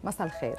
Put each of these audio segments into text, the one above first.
مساء الخير.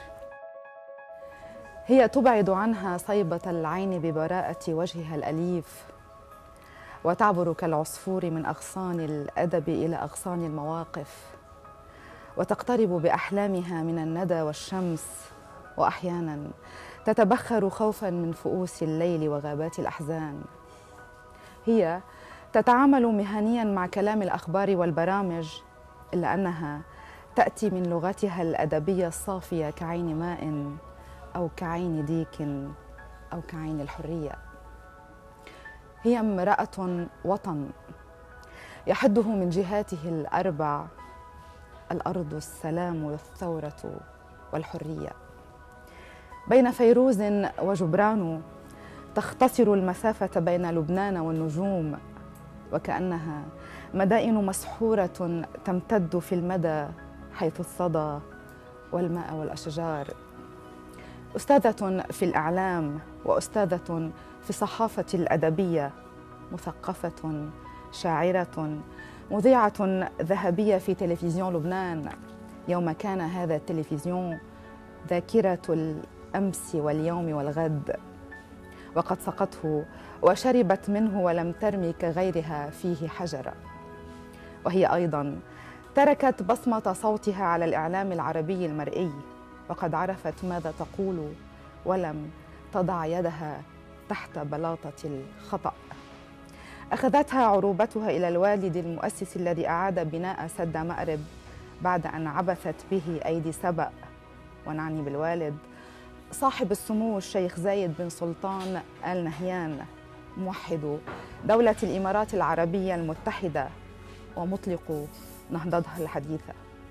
هي تبعد عنها صيبة العين ببراءة وجهها الأليف، وتعبر كالعصفور من أغصان الأدب إلى أغصان المواقف، وتقترب بأحلامها من الندى والشمس، وأحيانا تتبخر خوفا من فؤوس الليل وغابات الأحزان. هي تتعامل مهنيا مع كلام الأخبار والبرامج، إلا أنها تأتي من لغتها الأدبية الصافية كعين ماء أو كعين ديك أو كعين الحرية. هي امرأة وطن يحده من جهاته الأربع: الأرض، السلام، والثورة، والحرية. بين فيروز وجبران تختصر المسافة بين لبنان والنجوم، وكأنها مدائن مسحورة تمتد في المدى حيث الصدى والماء والأشجار. أستاذة في الإعلام وأستاذة في الصحافة الأدبية، مثقفة، شاعرة، مذيعة ذهبية في تلفزيون لبنان يوم كان هذا التلفزيون ذاكرة الأمس واليوم والغد، وقد سقته وشربت منه ولم ترمي كغيرها فيه حجرا. وهي أيضا تركت بصمة صوتها على الإعلام العربي المرئي، وقد عرفت ماذا تقول ولم تضع يدها تحت بلاطة الخطأ. أخذتها عروبتها إلى الوالد المؤسس الذي أعاد بناء سد مأرب بعد أن عبثت به أيدي سبأ، ونعني بالوالد صاحب السمو الشيخ زايد بن سلطان آل نهيان، موحد دولة الإمارات العربية المتحدة ومطلق نهضتها الحديثة.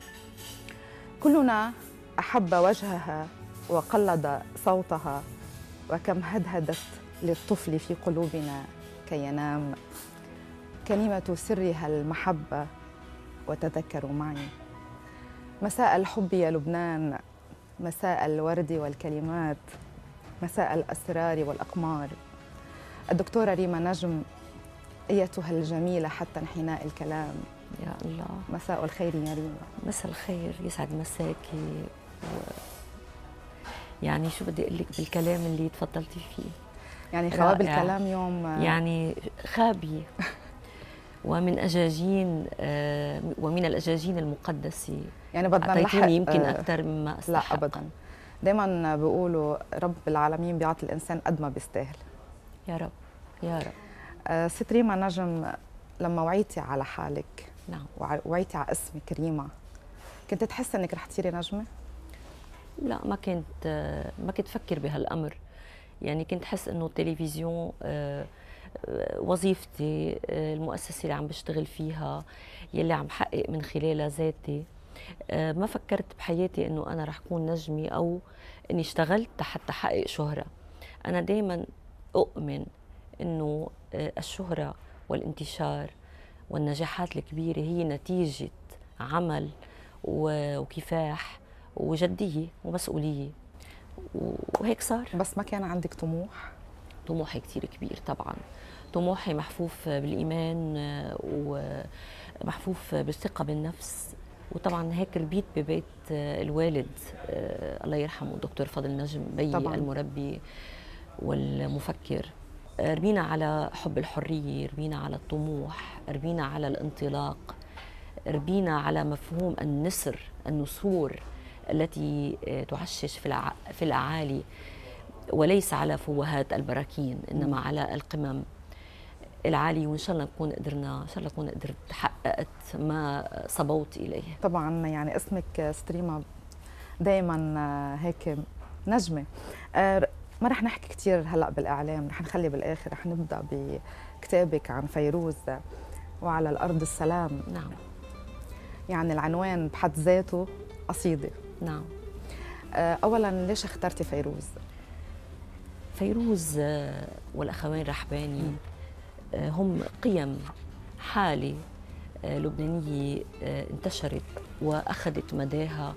كلنا أحب وجهها وقلد صوتها، وكم هدهدت للطفل في قلوبنا كي ينام. كلمة سرها المحبة، وتذكروا معي: مساء الحب يا لبنان، مساء الورد والكلمات، مساء الأسرار والأقمار. الدكتورة ريما نجم، أيتها الجميلة حتى انحناء الكلام. يا الله، مساء الخير يا ريما. مساء الخير، يسعد مساكي. يعني شو بدي أقول لك بالكلام اللي تفضلتي فيه؟ يعني خواب الكلام يوم يعني خابي ومن الأجاجين المقدسة. يعني بدنا نلحق يمكن أكثر مما أستحق. لا أبدا، دايما بيقولوا رب العالمين بيعطي الإنسان قد ما بيستاهل. يا رب يا رب. ست ريما نجم، لما وعيتي على حالك، نعم، وعيتي على اسمك ريما، كنت تحس انك رح تصيري نجمه؟ لا، ما كنت فكر بهالامر. يعني كنت حس انه التلفزيون وظيفتي، المؤسسه اللي عم بشتغل فيها، يلي عم حقق من خلالها ذاتي. ما فكرت بحياتي انه انا رح اكون نجمه او اني اشتغلت حتى احقق شهره. انا دائما اؤمن انه الشهره والانتشار والنجاحات الكبيره هي نتيجه عمل وكفاح وجديه ومسؤوليه، وهيك صار. بس ما كان عندك طموح؟ طموحي كثير كبير طبعا. طموحي محفوف بالايمان ومحفوف بالثقه بالنفس. وطبعا هيك ربيت ببيت الوالد الله يرحمه الدكتور فضل نجم بي طبعاً. المربي والمفكر. ربينا على حب الحريه، ربينا على الطموح، ربينا على الانطلاق، ربينا على مفهوم النسور التي تعشش في الأعالي، وليس على فوهات البراكين، إنما على القمم العالية. وإن شاء الله نكون قدرنا، إن شاء الله نكون قدرت حققت ما صبوت إليه. طبعا يعني اسمك ست ريما دائما هيك نجمة. ما رح نحكي كثير هلا بالإعلام، رح نخلي بالآخر، رح نبدأ بكتابك عن فيروز وعلى الأرض السلام. نعم. يعني العنوان بحد ذاته قصيدة. نعم. أولاً ليش اخترتي فيروز؟ فيروز والأخوين رحباني هم قيم، حالة لبنانية انتشرت وأخذت مداها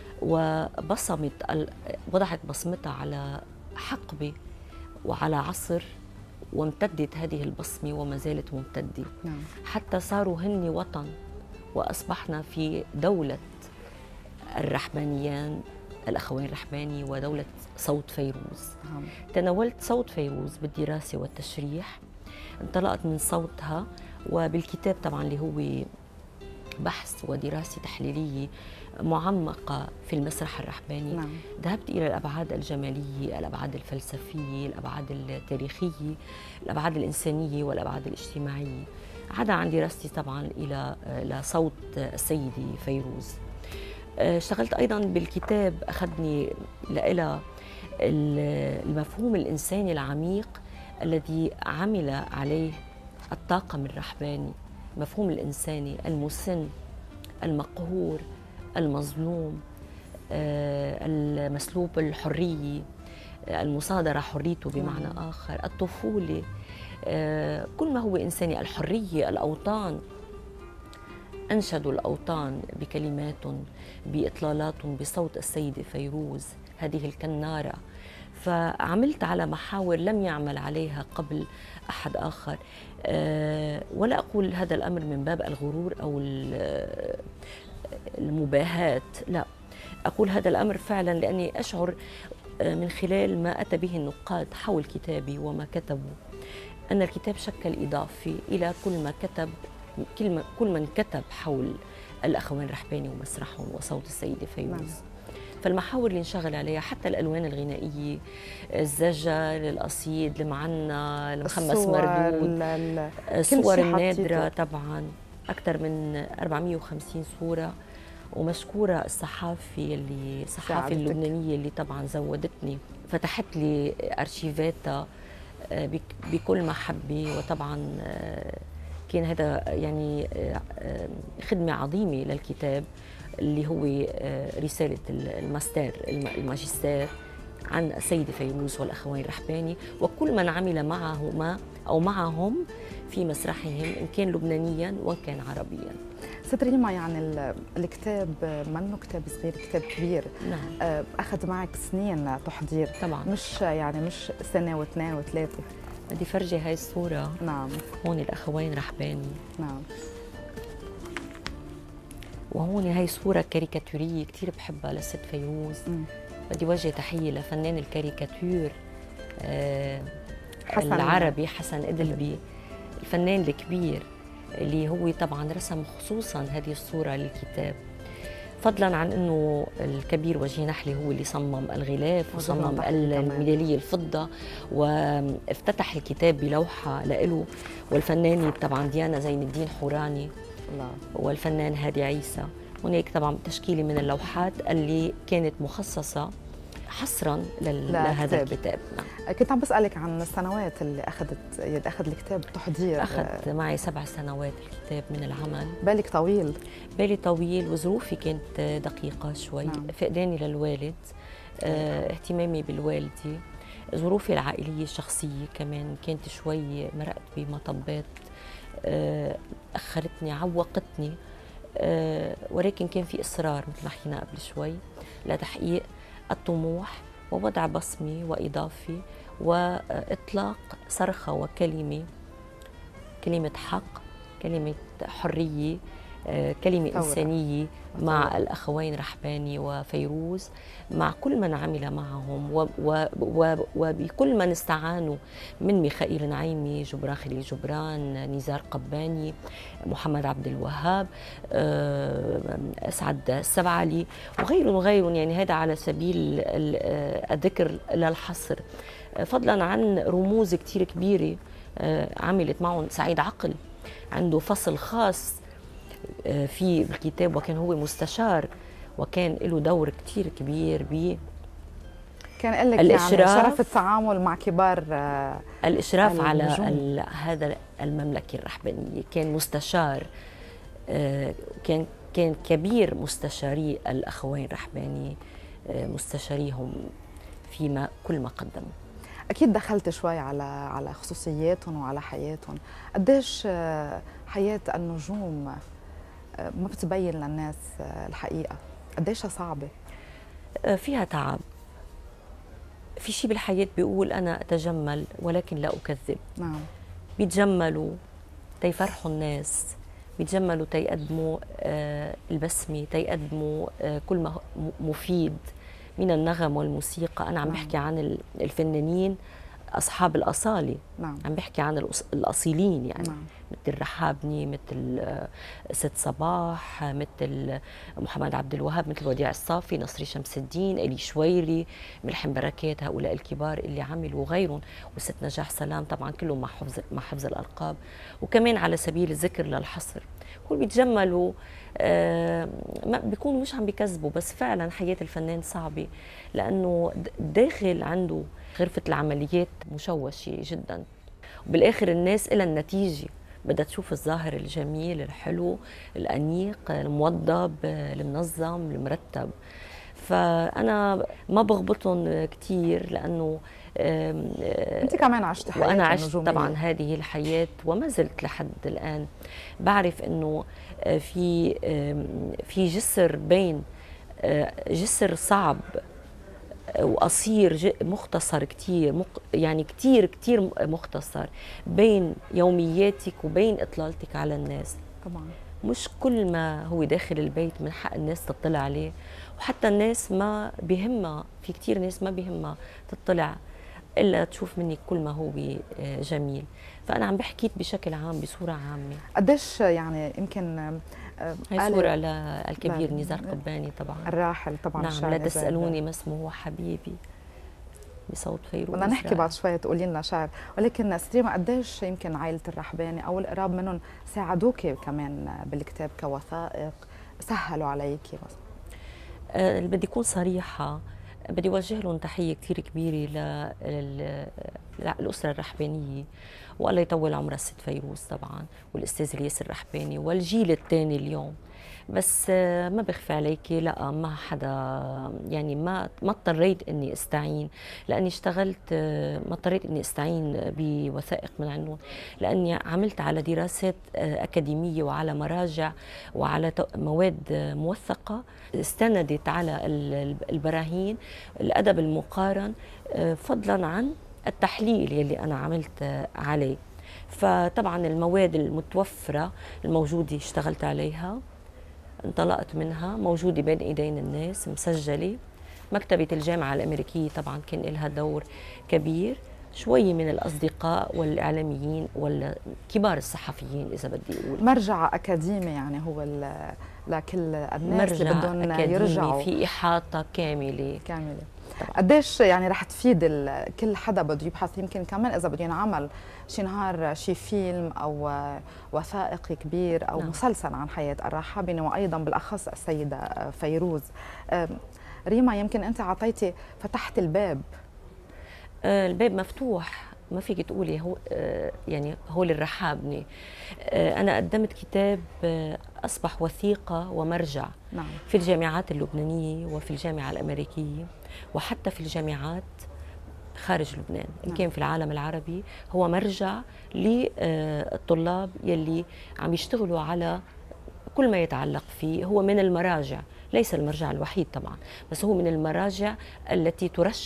وضعت بصمتها على حقبة وعلى عصر، وامتدت هذه البصمة وما زالت ممتدة. نعم. حتى صاروا هن وطن، وأصبحنا في دولة الرحبانيان الأخوين الرحباني ودولة صوت فيروز. تناولت صوت فيروز بالدراسة والتشريح، انطلقت من صوتها وبالكتاب طبعا اللي هو بحث ودراسة تحليلية معمقة في المسرح الرحباني. ذهبت إلى الأبعاد الجمالية، الأبعاد الفلسفية، الأبعاد التاريخية، الأبعاد الإنسانية والأبعاد الاجتماعية، عدا عن دراستي طبعا إلى صوت السيدة فيروز. اشتغلت أيضا بالكتاب، أخذني إلى المفهوم الإنساني العميق الذي عمل عليه الطاقم الرحباني، مفهوم الإنساني المسن، المقهور، المظلوم، المسلوب الحرية، المصادرة حريته بمعنى آخر، الطفولة، كل ما هو إنساني، الحرية، الأوطان. أنشدوا الأوطان بكلمات، بإطلالات، بصوت السيدة فيروز هذه الكنارة. فعملت على محاور لم يعمل عليها قبل أحد آخر، ولا أقول هذا الأمر من باب الغرور أو المباهاة، لا، أقول هذا الأمر فعلا لأني أشعر من خلال ما أتى به النقاد حول كتابي وما كتبوا أن الكتاب شكل إضافي إلى كل من كتب حول الأخوين الرحباني ومسرحهم وصوت السيدة فيروز. فالمحاور اللي انشغل عليها حتى الألوان الغنائية، الزجل، القصيد، المعنى، المخمس مردود، الصور النادرة طبعا، أكثر من 450 صورة. ومشكورة الصحافة اللبنانية اللي طبعا زودتني، فتحت لي أرشيفاتها بكل محبة. وطبعا كان هذا يعني خدمة عظيمة للكتاب اللي هو رسالة الماجستير عن السيدة فيروز والأخوين الرحباني وكل من عمل معهما أو معهم في مسرحهم، إن كان لبنانيا وإن كان عربيا. ست ريما، يعني الكتاب منه كتاب صغير، كتاب كبير. نعم. أخذ معك سنين تحضير طبعا، مش سنة واثنين وثلاثة. بدي فرجي هاي الصورة. نعم. هون الأخوين رحباني. نعم. وهون هاي صورة كاريكاتورية كتير بحبها لست فيروز. بدي وجه تحية لفنان الكاريكاتير العربي حسن إدلبي، الفنان الكبير اللي هو طبعا رسم خصوصا هذه الصورة للكتاب، فضلا عن انه الكبير وجيه نحلي هو اللي صمم الغلاف وصمم الميدالية الفضة وافتتح الكتاب بلوحة لإله، والفنانة طبعا ديانا زين الدين حوراني والفنان هادي عيسى. هناك طبعا تشكيلة من اللوحات اللي كانت مخصصة حصرا لهذا الكتاب. كنت عم بسألك عن السنوات اللي أخذ الكتاب تحضير. أخذ معي 7 سنوات الكتاب من العمل. بالي طويل وظروفي كانت دقيقة شوي. نعم. فقداني للوالد، اهتمامي بالوالدة، ظروفي العائلية الشخصية كمان كانت شوي مرقت بمطبات أخرتني، عوقتني، ولكن كان في إصرار مثل ما حكينا قبل شوي لتحقيق الطموح ووضع بصمي وإضافي وإطلاق صرخة وكلمة، كلمة حق، كلمة حرية، كلمة إنسانية مع الأخوين رحباني وفيروز، مع كل من عمل معهم وبكل من استعانوا من ميخائيل نعيمي، جبران خليل جبران، نزار قباني، محمد عبد الوهاب، أسعد السبعلي وغيرهم. يعني هذا على سبيل الذكر لا الحصر، فضلا عن رموز كتير كبيرة عملت معهم. سعيد عقل عنده فصل خاص في الكتاب وكان هو مستشار وكان له دور كتير كبير كان لك يعني شرف التعامل مع كبار الإشراف على هذا المملكة الرحبانية. كان مستشار، كان كبير مستشاري الأخوين الرحباني، مستشاريهم فيما كل ما قدموا. أكيد دخلت شوي على خصوصياتهم وعلى حياتهم. قديش حياة النجوم ما بتبين للناس الحقيقة؟ قديش صعبة؟ فيها تعب. في شيء بالحياة بيقول أنا أتجمل ولكن لا أكذب. نعم. بيتجملوا تيفرحوا الناس، بيتجملوا تيقدموا البسمة، تيقدموا كل ما مفيد من النغم والموسيقى. أنا عم بحكي عن الفنانين أصحاب الأصالة. عم بحكي عن الأصيلين يعني. مثل رحابني، مثل ست صباح، مثل محمد عبد الوهاب، مثل وديع الصافي، نصري شمس الدين، إلي شويري، ملحم بركات، هؤلاء الكبار اللي عملوا، وغيرهم، والست نجاح سلام، طبعا كلهم مع حفظ الألقاب. وكمان على سبيل الذكر للحصر، هو بيتجملوا، ما بيكونوا مش عم بيكذبوا، بس فعلا حياة الفنان صعبة، لأنه داخل عنده غرفة العمليات مشوشة جدا. وبالآخر الناس إلى النتيجة بدها تشوف الظاهر الجميل الحلو الأنيق الموضب المنظم المرتب. فأنا ما بغبطهم كثير، لأنه أنت كمان عشت حياة وأنا عشت النجومية. طبعا هذه الحياة وما زلت لحد الآن بعرف أنه في جسر بين جسر صعب وقصير مختصر كتير، يعني كتير مختصر بين يومياتك وبين إطلالتك على الناس. طبعا مش كل ما هو داخل البيت من حق الناس تطلع عليه، وحتى الناس ما بيهمها، في كتير ناس ما بيهمها تطلع إلا تشوف منك كل ما هو جميل. فأنا عم بحكيك بشكل عام بصورة عامة. قديش يعني يمكن هي صورة للكبير نزار قباني طبعا، الراحل طبعا. نعم، لا تسألوني ما اسمه هو حبيبي، بصوت فيروز. بدنا نحكي بعد شوي تقولي لنا شعر، ولكن ستريما قديش يمكن عائلة الرحباني أو القراب منهم ساعدوك كمان بالكتاب كوثائق، سهلوا عليكي مثلا؟ بدي أكون صريحة، بدي أوجه لهم تحية كثير كبيرة للأسرة الرحبانية، والله يطول عمرها الست فيروز طبعا، والأستاذ الياس الرحباني والجيل الثاني اليوم. بس ما بخفي عليكي، لا ما حدا يعني ما اضطريت اني استعين، لاني اشتغلت، ما اضطريت اني استعين بوثائق من عندهم، لاني عملت على دراسات اكاديميه وعلى مراجع وعلى مواد موثقه استندت على البراهين، الادب المقارن، فضلا عن التحليل يلي انا عملت عليه. فطبعا المواد المتوفره الموجوده اشتغلت عليها، انطلقت منها، موجودة بين إيدين الناس، مسجلة. مكتبة الجامعة الأمريكية طبعا كان لها دور كبير، شوي من الأصدقاء والإعلاميين والكبار الصحفيين إذا بدي أقول. مرجع أكاديمي يعني هو لكل الناس اللي بدهم يرجعوا، في إحاطة كاملة. قديش يعني رح تفيد كل حدا بده يبحث، يمكن كمان إذا بده ينعمل شي نهار شي فيلم أو وثائقي كبير أو مسلسل عن حياة الرحابنة، وأيضا بالأخص السيدة فيروز. ريما يمكن أنت عطيتي فتحت الباب. الباب مفتوح، ما فيك تقولي هو يعني هو للرحابنة. أنا قدمت كتاب أصبح وثيقة ومرجع في الجامعات اللبنانية وفي الجامعة الأمريكية وحتى في الجامعات خارج لبنان، إن كان في العالم العربي. هو مرجع للطلاب يلي عم يشتغلوا على كل ما يتعلق فيه. هو من المراجع، ليس المرجع الوحيد طبعا، بس هو من المراجع التي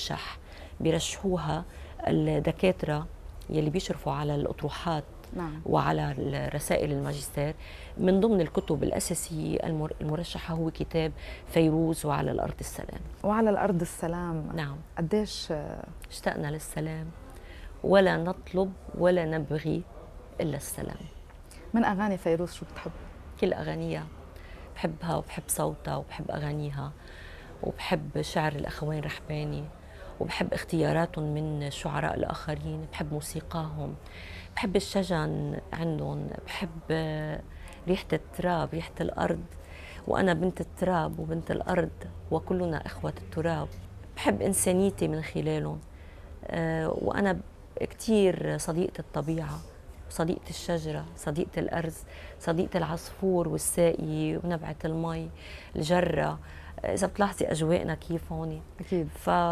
بيرشحوها الدكاترة يلي بيشرفوا على الأطروحات وعلى رسائل الماجستير. من ضمن الكتب الأساسية المرشحة هو كتاب فيروز وعلى الأرض السلام. وعلى الأرض السلام، نعم. قديش اشتقنا للسلام، ولا نطلب ولا نبغي إلا السلام. من أغاني فيروز شو بتحب؟ كل أغانيها بحبها، وبحب صوتها، وبحب أغانيها، وبحب شعر الأخوين رحباني، وبحب اختياراتهم من الشعراء الآخرين، بحب موسيقاهم، بحب الشجن عندهم، بحب ريحة التراب، ريحة الأرض، وأنا بنت التراب وبنت الأرض وكلنا إخوة التراب. بحب إنسانيتي من خلالهم، وأنا كتير صديقة الطبيعة، صديقة الشجرة، صديقة الأرز، صديقة العصفور والساقية ونبعة المي، الجرة. إذا بتلاحظي أجواءنا كيف هون أكيد.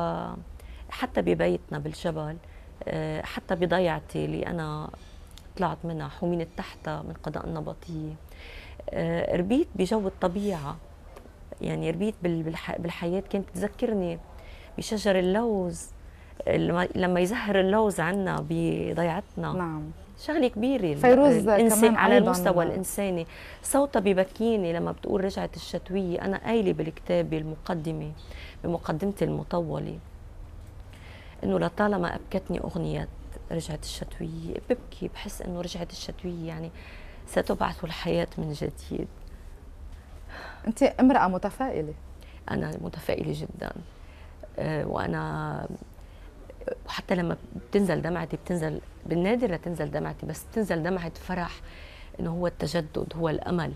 حتى ببيتنا بالجبل، حتى بضيعتي اللي أنا طلعت منها حمينة تحتها من قضاء النبطية، ربيت بجو الطبيعة. يعني ربيت بالحياة. كانت تذكرني بشجر اللوز لما يزهر اللوز عنا بضيعتنا. نعم. شغله كبيره. فيروز كمان على المستوى الانساني صوتها ببكيني لما بتقول رجعت الشتويه. انا قايله بالكتاب المقدمه بمقدمتي المطوله انه لطالما ابكتني اغنيه رجعت الشتويه ببكي، بحس انه رجعت الشتويه يعني ستبعث الحياه من جديد. انت امراه متفائله. انا متفائله جدا، وانا وحتى لما بتنزل دمعتي بتنزل بالنادر لتنزل دمعتي، بس بتنزل دمعة فرح انه هو التجدد، هو الامل.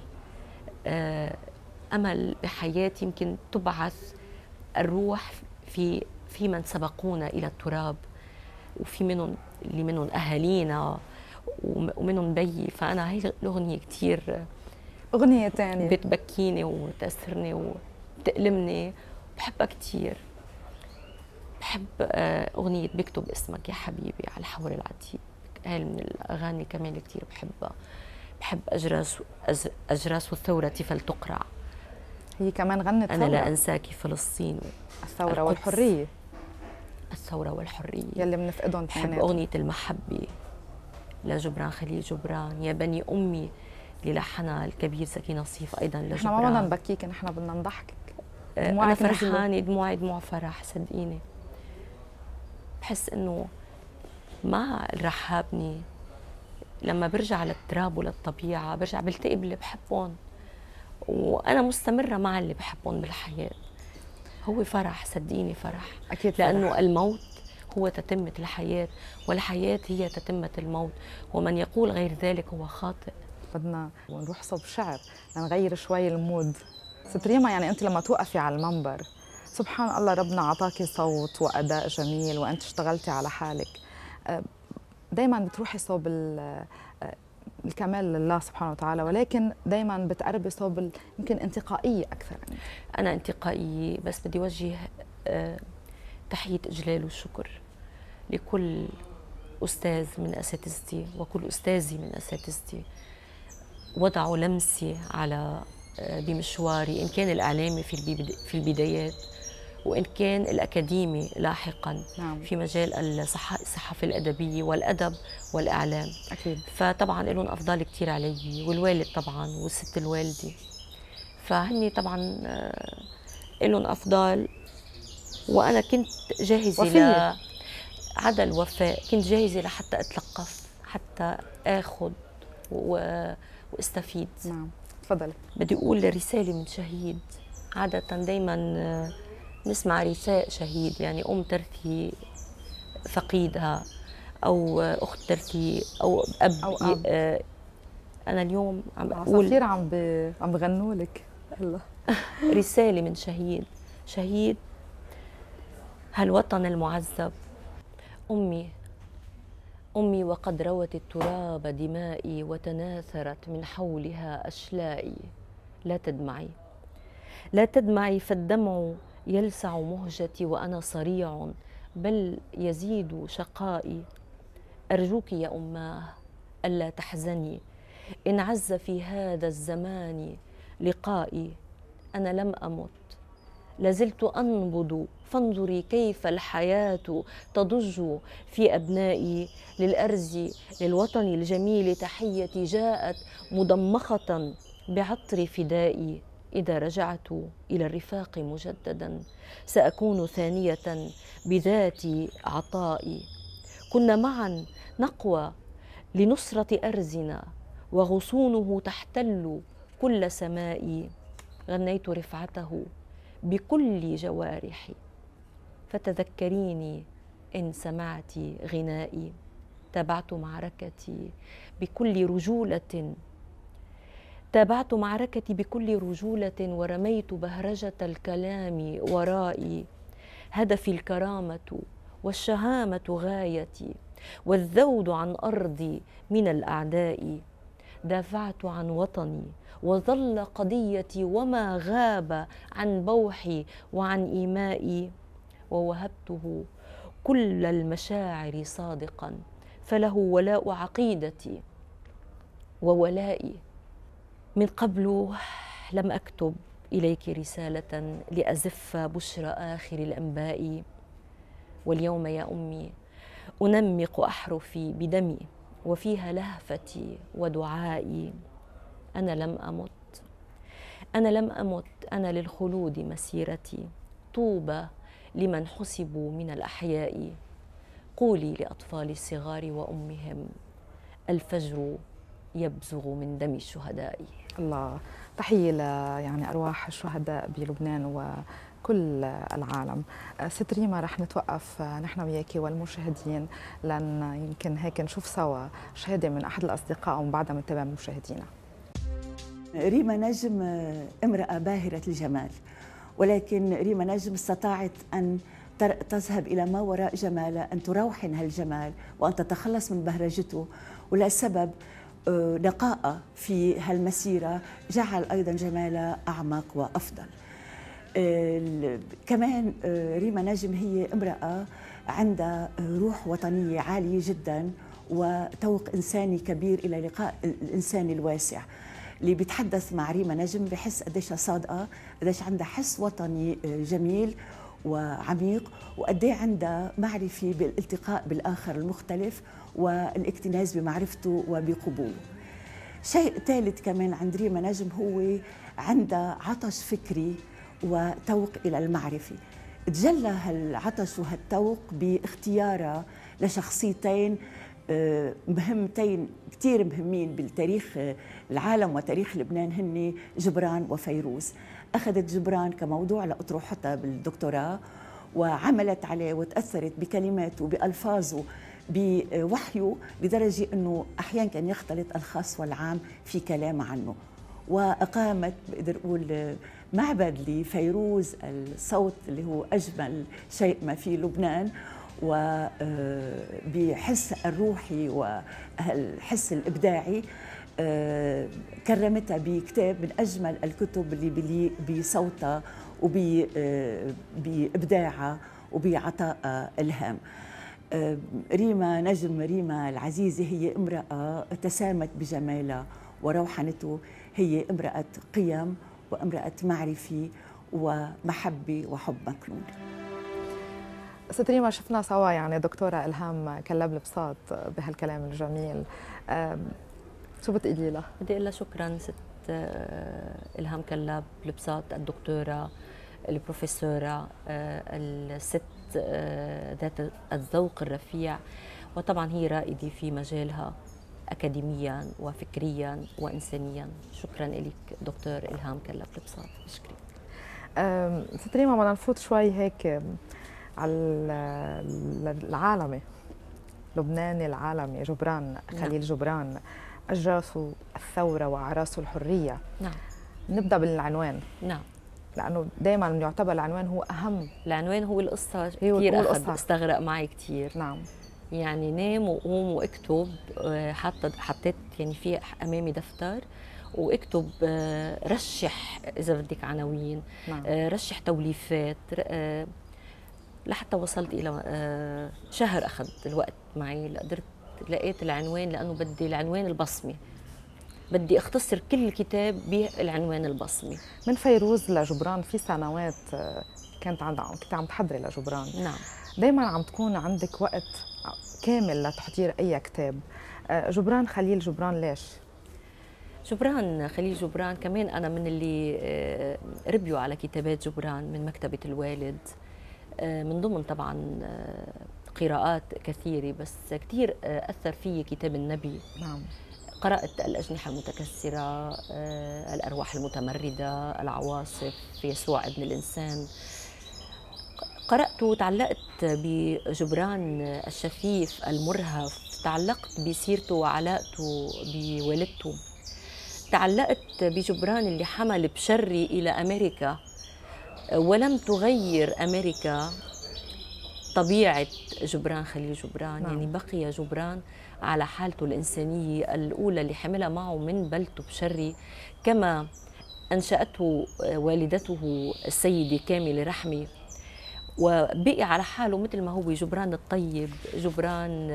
امل بحياتي يمكن تبعث الروح في من سبقونا الى التراب، وفي منهم اللي منهم اهالينا ومنهم بيي. فانا هي الاغنيه كثير اغنيه ثانيه بتبكيني وتاثرني وبتألمني، بحبها كثير. بحب أغنية بكتب اسمك يا حبيبي على الحور العتيق، هاي من الأغاني كمان اللي كتير بحبها. بحب أجراس الثورة فلتقرع، هي كمان غنت أنا لا أنساك فلسطين، الثورة والحرية. الثورة والحرية يلي بنفقدهم. بحب أغنية المحبة لجبران خليل جبران، يا بني أمي للحنها الكبير زكي نصيف أيضا لجبران. نحن ما بدنا نبكيك، نحن بدنا نضحكك. أنا فرحانة، دموعي دموع فرح صدقيني. بحس انه ما رحابني لما برجع للتراب وللطبيعه، برجع بلتقي باللي بحبهم، وانا مستمره مع اللي بحبهم بالحياه. هو فرح، صدقيني فرح، اكيد فرح. لانه الموت هو تتمه الحياه، والحياه هي تتمه الموت، ومن يقول غير ذلك هو خاطئ. بدنا نروح صوب شعر لنغير شوي المود. ست ريما، يعني انت لما توقفي على المنبر سبحان الله ربنا عطاكي صوت وأداء جميل وأنت اشتغلتي على حالك، دايما بتروحي صوب الكمال لله سبحانه وتعالى، ولكن دايما بتقربي صوب يمكن انتقائية أكثر. أنا انتقائية، بس بدي وجه تحية إجلال والشكر لكل أستاذ من أساتذتي وكل أستاذي من أساتذتي، وضعوا لمسي على بمشواري، إن كان الإعلامي في البدايات وإن كان الأكاديمي لاحقاً. نعم. في مجال الصحافة الأدبية والأدب والإعلام. أكيد. فطبعاً لهم أفضال كتير علي، والوالد طبعاً والست الوالدة، فهني طبعاً لهم أفضال. وأنا كنت جاهزة عدا الوفاء، كنت جاهزة لحتى أتلقف، حتى آخذ واستفيد. نعم تفضلي. بدي أقول رسالة من شهيد. عادة دايماً نسمع رثاء شهيد، يعني أم ترثي فقيدها، أو أخت ترثي، أو أب, أو أب. أنا اليوم عم بقول عصافير عم بغنوا لك هلا رسالة من شهيد. شهيد هالوطن المعذب. أمي وقد روت التراب دمائي، وتناثرت من حولها أشلائي. لا تدمعي، لا تدمعي، فالدمع يلسع مهجتي وأنا صريع، بل يزيد شقائي. أرجوك يا أماه ألا تحزني، إن عز في هذا الزمان لقائي. أنا لم أمت، لازلت أنبض، فانظري كيف الحياة تضج في أبنائي. للأرز للوطن الجميل تحيتي، جاءت مضمخة بعطر فدائي. إذا رجعت إلى الرفاق مجددا سأكون ثانية بذات عطائي. كنا معا نقوى لنصرة أرزنا، وغصونه تحتل كل سمائي. غنيت رفعته بكل جوارحي، فتذكريني إن سمعت غنائي. تابعت معركتي بكل رجولة، تابعت معركتي بكل رجولة، ورميت بهرجة الكلام ورائي. هدفي الكرامة والشهامة غايتي، والذود عن أرضي من الأعداء. دافعت عن وطني وظل قضيتي، وما غاب عن بوحي وعن إيمائي. ووهبته كل المشاعر صادقا، فله ولاء عقيدتي وولائي. من قبل لم أكتب إليك رسالة لأزف بشرى آخر الأنباء، واليوم يا أمي أنمق أحرفي بدمي، وفيها لهفتي ودعائي. أنا لم أمت، أنا لم أمت، أنا للخلود مسيرتي. طوبى لمن حسبوا من الأحياء. قولي لأطفال الصغار وأمهم: الفجر يبزغ من دم الشهداء. الله. تحية يعني أرواح الشهداء بلبنان وكل العالم. ست ريما رح نتوقف نحن وياكي والمشاهدين لأن يمكن هيك نشوف سوا شهادة من أحد الأصدقاء ومن بعدها منتابع مشاهدينا. ريما نجم امرأة باهرة الجمال، ولكن ريما نجم استطاعت أن تذهب إلى ما وراء جمالها، أن تروحن هالجمال وأن تتخلص من بهرجته، ولسبب نقاء في هالمسيرة جعل أيضا جمالها أعمق وأفضل. كمان ريما نجم هي امرأة عندها روح وطنية عالية جدا وتوق إنساني كبير إلى لقاء الإنسان الواسع. اللي بيتحدث مع ريما نجم بحس قديش صادقة، قديش عندها حس وطني جميل وعميق، وقديه عندها معرفة بالالتقاء بالآخر المختلف والاكتناز بمعرفته وبقبوله. شيء ثالث كمان عند ريما نجم هو عندها عطش فكري وتوق إلى المعرفة. تجلى هالعطش وهالتوق باختيارها لشخصيتين مهمتين كثير مهمين بالتاريخ العالم وتاريخ لبنان، هن جبران وفيروز. أخذت جبران كموضوع لأطروحتها بالدكتوراه وعملت عليه وتأثرت بكلماته وبألفاظه بوحيه، لدرجة أنه أحيانا كان يختلط الخاص والعام في كلام عنه. وأقامت بقدر أقول معبد لفيروز، الصوت اللي هو أجمل شيء ما في لبنان، وبحس الروحي والحس الإبداعي كرمتها بكتاب من أجمل الكتب اللي بليق بصوتها وبإبداعها وبعطاء إلهام. ريما نجم، ريما العزيزة، هي امرأة تسامت بجمالها وروحنته، هي امرأة قيم وامرأة معرفة ومحبة وحب مكنون. ست ريما شفنا سوا يعني دكتورة إلهام كلاب البساط بهالكلام الجميل، شو بتقولي لها؟ بدي أقول لها شكرا ست إلهام كلاب البساط، الدكتورة البروفيسورة الست ذات الذوق الرفيع، وطبعا هي رائدة في مجالها أكاديميا وفكريا وإنسانيا. شكرا لك دكتور إلهام كلاب البساط. بشكرك. ست ريما بدنا نفوت شوي هيك على العالمي، لبناني العالمي، جبران خليل جبران، أجراسه الثورة وأعراسه الحرية. نعم. نبدأ بالعنوان. نعم. لأنه دائما يعتبر العنوان هو أهم. العنوان هو القصة. كثير استغرق معي كثير. نعم. يعني نام وقوم واكتب. حطيت يعني في أمامي دفتر واكتب، رشح إذا بدك عناوين. نعم. رشح توليفات، لحتى وصلت إلى شهر أخذ الوقت معي لقدرت لقيت العنوان، لأنه بدي العنوان البصمي، بدي أختصر كل الكتاب بالعنوان البصمي. من فيروز لجبران في سنوات كنت عم تحضري لجبران. نعم. دايما عم تكون عندك وقت كامل لتحضير أي كتاب. جبران خليل جبران ليش؟ جبران خليل جبران كمان أنا من اللي ربيوا على كتابات جبران من مكتبة الوالد، من ضمن طبعا قراءات كثيرة، بس كثير أثر في كتاب النبي. نعم. قرأت الأجنحة المتكسرة، الأرواح المتمردة، العواصف، يسوع ابن الإنسان. قرأت وتعلقت بجبران الشفيف المرهف، تعلقت بسيرته وعلاقته بوالدته، تعلقت بجبران اللي حمل بشري إلى أمريكا ولم تغير أمريكا طبيعة جبران خليل جبران. نعم. يعني بقي جبران على حالته الإنسانية الأولى اللي حملها معه من بلدته بشري، كما أنشأته والدته السيدة كاملة رحمي، وبقي على حاله مثل ما هو جبران الطيب، جبران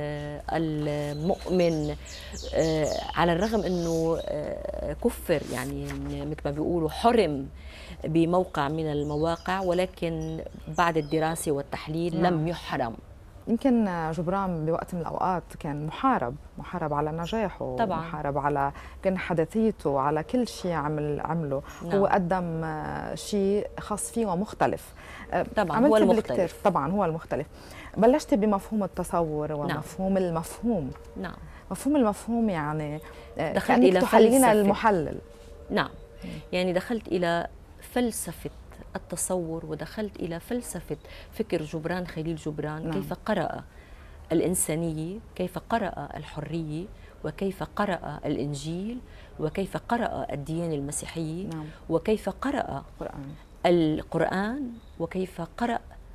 المؤمن، على الرغم أنه كفر، يعني مثل ما بيقولوا حرم بموقع من المواقع، ولكن بعد الدراسة والتحليل لم يحرم. يمكن جبران بوقت من الأوقات كان محارب على نجاحه، طبعا محارب على كان حداثيته، على كل شيء عمله. نعم. هو قدم شيء خاص فيه ومختلف. طبعا هو المختلف. طبعا هو المختلف. بلشتي بمفهوم التصور ومفهوم نعم. المفهوم. نعم. مفهوم المفهوم يعني دخلت إلى تحللين فلسفة المحلل. نعم. يعني دخلت إلى فلسفة التصور، ودخلت إلى فلسفة فكر جبران خليل جبران. نعم. كيف قرأ الإنسانية، كيف قرأ الحرية، وكيف قرأ الإنجيل، وكيف قرأ الديانة المسيحية. نعم. وكيف قرأ القرآن، وكيف قرأ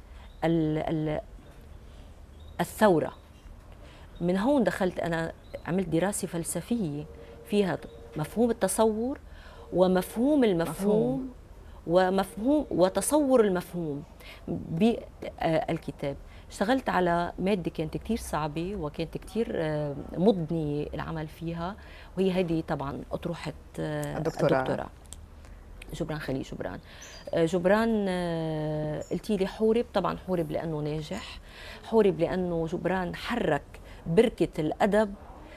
الثورة. من هون دخلت أنا عملت دراسة فلسفية فيها مفهوم التصور ومفهوم المفهوم وتصور المفهوم بالكتاب. اشتغلت على مادة كانت كتير صعبة وكانت كتير مضنية العمل فيها، وهي هذه طبعا أطروحة الدكتوراه جبران خليل جبران. جبران قلتي لي حورب، طبعا حورب لأنه ناجح، حورب لأنه جبران حرك بركة الأدب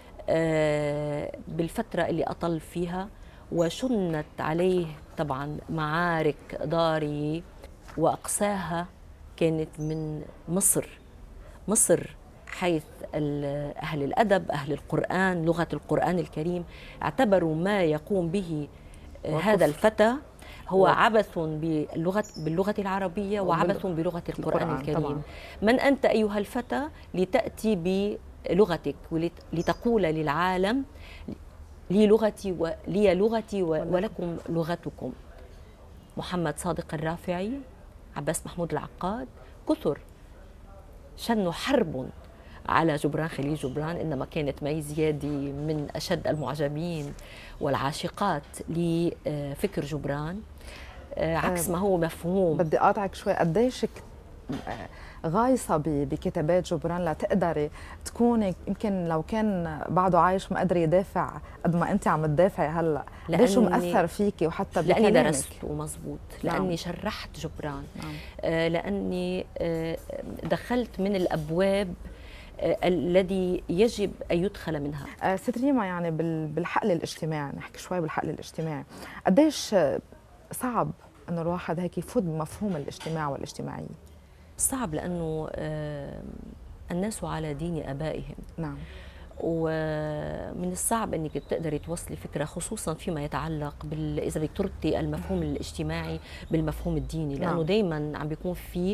بالفترة اللي أطل فيها، وشنت عليه طبعا معارك ضارية، وأقصاها كانت من مصر حيث أهل الأدب، أهل القرآن، لغة القرآن الكريم اعتبروا ما يقوم به هذا الفتى هو عبث باللغة العربية وعبث بلغة القرآن الكريم. طبعا. من أنت أيها الفتى لتأتي بلغتك لتقول للعالم لي لغتي ولي لغتي ولكم لغتكم. محمد صادق الرافعي، عباس محمود العقاد، كثر شنوا حرب على جبران خليل جبران، إنما كانت مي زيادي من أشد المعجبين والعاشقات لفكر جبران، عكس ما هو مفهوم. بدي أقاطعك شوي. قديش غايصة بكتابات جبران لتقدري تكوني، يمكن لو كان بعده عايش ما قدر يدافع قد ما أنت عم تدافعي هلأ، قديش مأثر فيكي وحتى بكلامك؟ لأني درسته مزبوط، لأني شرحت جبران، لأني دخلت من الأبواب الذي يجب أن يدخل منها. ست ريما، يعني بالحقل الاجتماعي، نحكي شوي بالحقل الاجتماعي، قديش صعب أنه الواحد هيك يفوت بمفهوم الاجتماع والاجتماعية؟ صعب لأنه الناس على دين آبائهم. نعم. ومن الصعب أنك تقدري توصلي فكرة، خصوصا فيما يتعلق إذا بدك تربطي المفهوم الاجتماعي بالمفهوم الديني، لأنه نعم. دايما عم بيكون في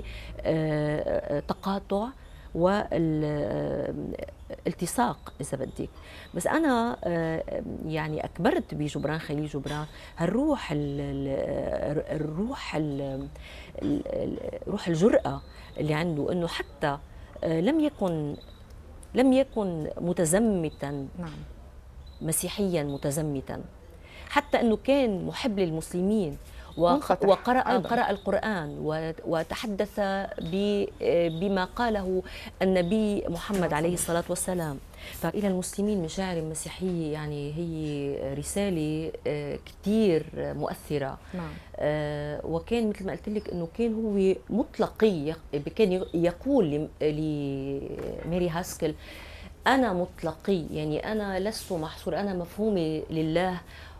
تقاطع والالتصاق إذا بدك. بس أنا يعني أكبرت بجبران خليل جبران هالروح روح الجرأة اللي عنده، إنه حتى لم يكن متزمتا. نعم. مسيحيا متزمتا، حتى أنه كان محب للمسلمين قرأ القرآن وتحدث بما قاله النبي محمد عليه الصلاة والسلام. فإلى المسلمين من شاعر مسيحي يعني هي رسالة كتير مؤثرة. نعم. وكان مثل ما قلت لك أنه كان هو مطلقي، كان يقول لميري هاسكل أنا مطلقي، يعني أنا لست محصور، أنا مفهومي لله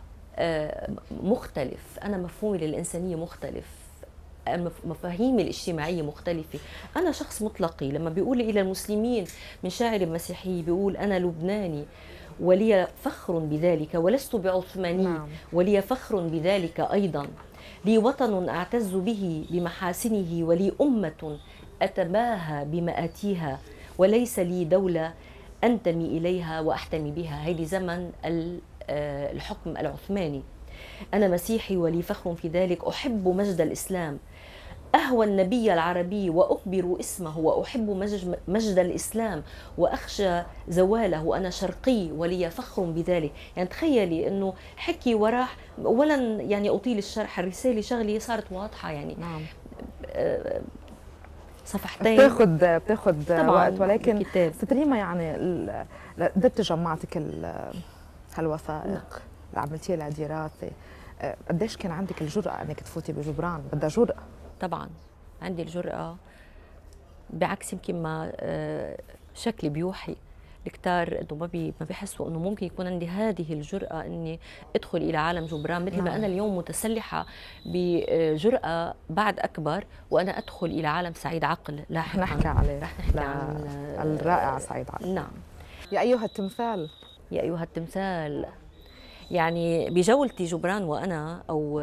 مختلف، أنا مفهومي للإنسانية مختلف، مفاهيمي الاجتماعية مختلفة، أنا شخص مطلقي. لما بيقول إلى المسلمين من شاعر مسيحي بيقول أنا لبناني ولي فخر بذلك ولست بعثماني. نعم. ولي فخر بذلك أيضا، لي وطن أعتز به بمحاسنه، ولي أمة أتباهى بمآتيها، وليس لي دولة أنتمي إليها وأحتمي بها. هيدي زمن الحكم العثماني. أنا مسيحي ولي فخر في ذلك، أحب مجد الإسلام، أهوى النبي العربي وأخبر اسمه، وأحب مجد الإسلام وأخشى زواله، أنا شرقي ولي فخر بذلك. يعني تخيلي أنه حكي وراح، ولن يعني أطيل الشرح، الرسالة شغلي صارت واضحة يعني. نعم. صفحتين بتاخد وقت، ولكن ست ريما يعني قدرت جمعتك هالوثائق. نعم. اللي عملتيها لدراسة، قديش كان عندك الجرأة انك تفوتي بجبران؟ بدها جرأة. طبعا عندي الجرأة، بعكس يمكن ما شكلي بيوحي الكتار انه ما بيحسوا انه ممكن يكون عندي هذه الجرأة اني ادخل الى عالم جبران، مثل ما انا اليوم متسلحة بجرأة بعد اكبر وانا ادخل الى عالم سعيد عقل لاحقا. رح نحكي عليه، رح نحكي عن الرائع سعيد عقل. نعم. يا ايها التمثال، يا ايها التمثال، يعني بجولتي جبران وانا او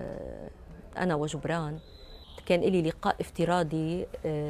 انا وجبران كان لي لقاء افتراضي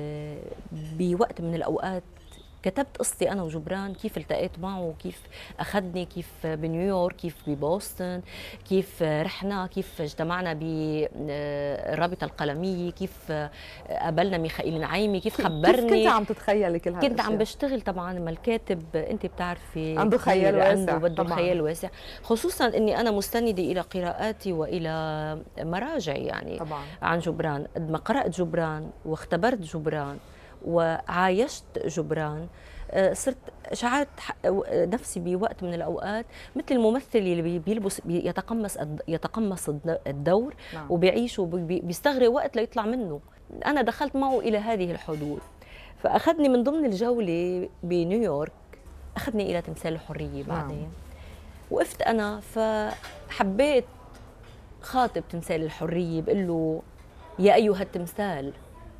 بوقت من الأوقات. كتبت قصتي أنا وجبران، كيف التقيت معه، كيف أخذني، كيف بنيويورك، كيف ببوسطن، كيف رحنا، كيف اجتمعنا بالرابطة القلمية، كيف قابلنا ميخائيل نعيمي، كيف خبرني. كيف كنت عم تتخيلي كل هالأشياء؟ كنت عم بشتغل طبعا. ما الكاتب انت بتعرفي عنده خيال واسع، عنده بده طبعاً. خيال واسع، خصوصا اني انا مستندة الى قراءاتي والى مراجعي يعني طبعاً عن جبران. قد ما قرأت جبران واختبرت جبران وعايشت جبران، صرت شعرت نفسي بوقت من الاوقات مثل الممثل اللي بيلبس يتقمص الدور وبيعيش وبيستغرق وقت ليطلع منه. انا دخلت معه الى هذه الحدود. فاخذني من ضمن الجوله بنيويورك، اخذني الى تمثال الحريه. بعدين وقفت انا فحبيت خاطب تمثال الحريه، بقول له: يا ايها التمثال،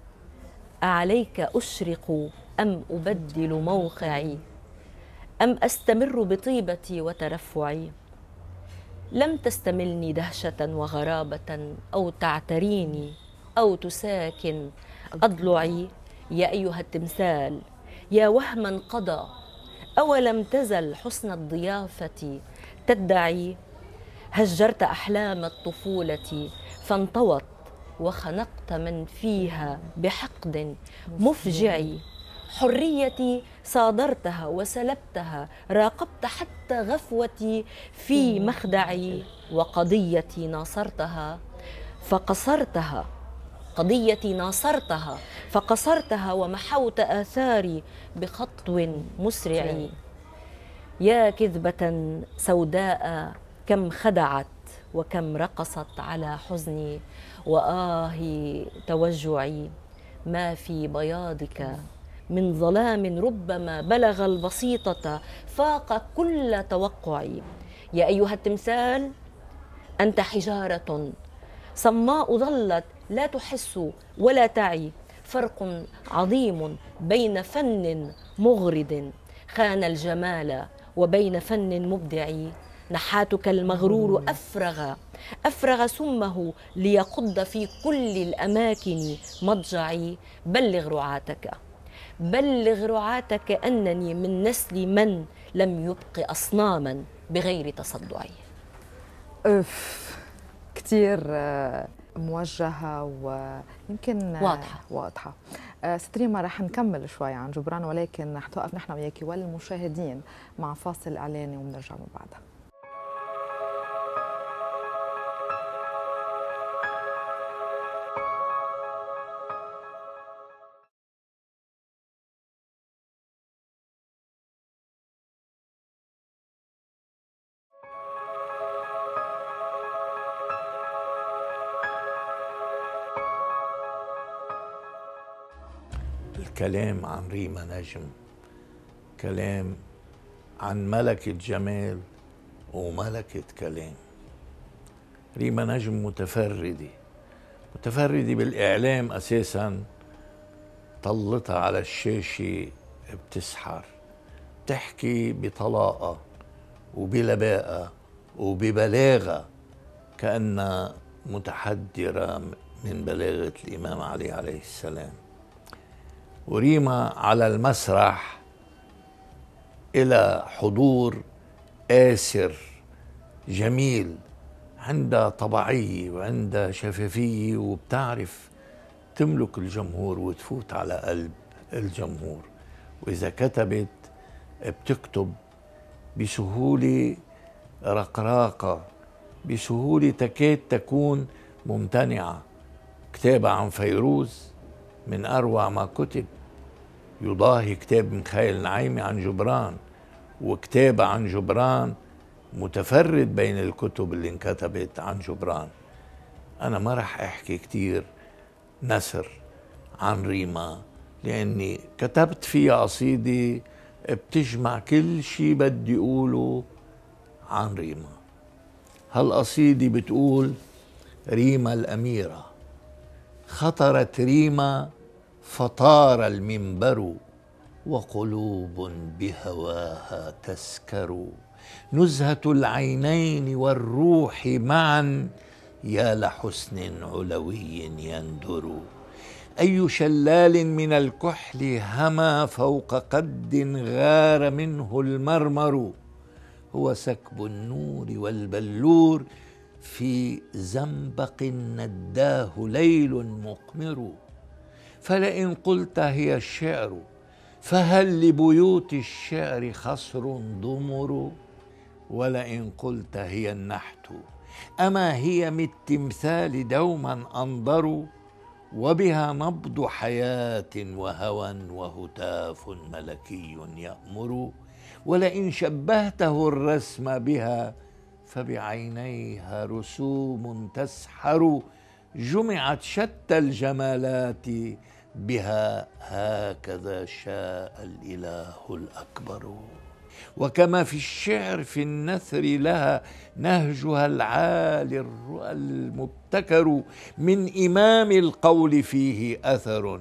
أعليك أشرق أم أبدل موقعي، أم أستمر بطيبتي وترفعي؟ لم تستملني دهشة وغرابة أو تعتريني أو تساكن أضلعي. يا أيها التمثال، يا وهما قضى، أولم تزل حسن الضيافة تدعي؟ هجرت أحلام الطفولة فانطوت، وخنقت من فيها بحقد مفجع. حريتي صادرتها وسلبتها، راقبت حتى غفوتي في مخدعي. وقضيتي ناصرتها فقصرتها، قضيتي ناصرتها فقصرتها، ومحوت آثاري بخطو مسرع. يا كذبة سوداء، كم خدعت وكم رقصت على حزني، وآهي توجعي. ما في بياضك من ظلام ربما بلغ البسيطة، فاق كل توقعي. يا أيها التمثال، أنت حجارة صماء ظلت لا تحس ولا تعي. فرق عظيم بين فن مغرد خان الجمال وبين فن مبدع. نحاتك المغرور أفرغ سمه ليقض في كل الأماكن مضجعي. بلغ رعاتك، بلغ رعاتك أنني من نسل من لم يبق أصناما بغير تصدعي. كتير موجهة ويمكن واضحة. ست ريما، رح نكمل شوي عن جبران، ولكن رح توقف نحن وياكي والمشاهدين مع فاصل إعلاني وبنرجع من بعدها. الكلام عن ريما نجم كلام عن ملكة جمال وملكة كلام. ريما نجم متفردة بالإعلام أساساً. طلتها على الشاشة بتسحر، بتحكي بطلاقة وبلباقة وببلاغة، كأنها متحدرة من بلاغة الإمام علي عليه السلام. وريما على المسرح إلى حضور آسر جميل، عندها طبيعية وعندها شفافية، وبتعرف تملك الجمهور وتفوت على قلب الجمهور. وإذا كتبت بتكتب بسهولة رقراقة، بسهولة تكاد تكون ممتنعة. كتابة عن فيروز من أروع ما كتب، يضاهي كتاب ميخائيل نعيمي عن جبران، وكتابة عن جبران متفرد بين الكتب اللي انكتبت عن جبران. أنا ما رح أحكي كتير نثر عن ريما لأني كتبت فيها قصيدة بتجمع كل شي بدي أقوله عن ريما. هالقصيدة بتقول: ريما الأميرة، خطرت ريما فطار المنبر، وقلوب بهواها تسكر، نزهة العينين والروح معا، يا لحسن علوي يندر. أي شلال من الكحل هما فوق قد غار منه المرمر، هو سكب النور والبلور في زنبق نداه ليل مقمر. فلئن قلت هي الشعر، فهل لبيوت الشعر خصر ضمر؟ ولئن قلت هي النحت، أما هي من التمثال دوما أنظر؟ وبها نبض حياة وهوى وهتاف ملكي يأمر. ولئن شبهته الرسم بها، فبعينيها رسوم تسحر، جمعت شتى الجمالات بها، هكذا شاء الإله الأكبر. وكما في الشعر في النثر لها نهجها العالي المبتكر، من إمام القول فيه أثر،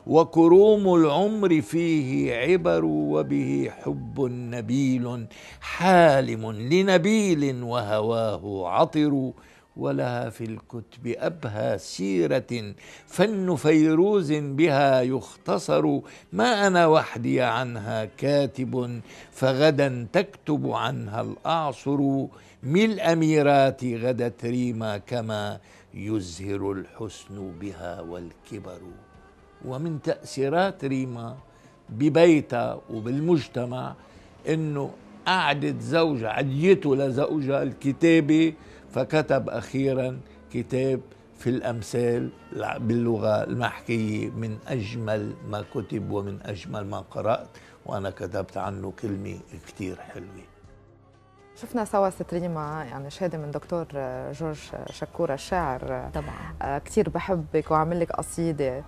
وكروم العمر فيه عبر، وبه حب نبيل حالم لنبيل وهواه عطر. ولها في الكتب أبهى سيرة، فن فيروز بها يختصر، ما أنا وحدي عنها كاتب، فغدا تكتب عنها الأعصر. من الأميرات غدت ريما، كما يزهر الحسن بها والكبر. ومن تأثيرات ريما ببيتها وبالمجتمع إنه قعدت زوجها، عديته لزوجها الكتابة، فكتب أخيرا كتاب في الأمثال باللغة المحكية، من أجمل ما كتب ومن أجمل ما قرأت، وأنا كتبت عنه كلمة كتير حلوة. شفنا سوا ست ريما، يعني شهادة من دكتور جورج شكورة الشاعر. طبعا كتير بحبك وعامل لك قصيدة،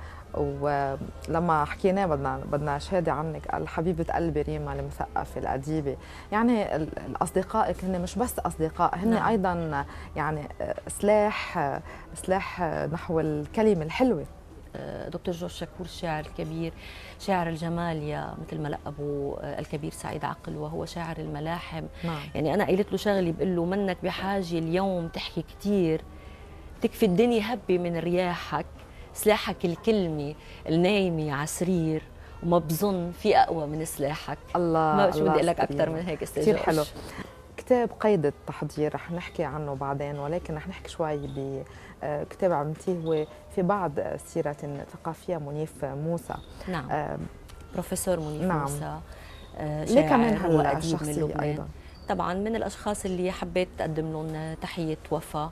ولما حكيناه بدنا شهادة عنك، قال حبيبة قلبي ريما المثقفة الأديبة. يعني الأصدقائك هن مش بس أصدقاء، هن نعم. أيضا يعني سلاح نحو الكلمة الحلوة. دكتور جورج شكور الشاعر الكبير، شاعر الجمالية مثل ما لقبه الكبير سعيد عقل، وهو شاعر الملاحم. نعم. يعني أنا قلت له شغلي، بقول له: منك بحاجة اليوم تحكي كتير، تكفي الدنيا هبة من رياحك، سلاحك الكلمة النايمة عسرير، وما بظن في أقوى من سلاحك. الله، ما شو بدي أقول لك ستريما. أكثر من هيك استاذ كتير جورج. حلو. كتاب قيد التحضير رح نحكي عنه بعدين، ولكن رح نحكي شوي بكتاب عملتيه هو في بعض سيرة ثقافية منيف موسى. نعم. بروفيسور منيف نعم. موسى، ليه كمان شاعر وأديب من هالشخصية لبنان أيضا؟ طبعا من الأشخاص اللي حبيت أقدم لهم تحية وفاء،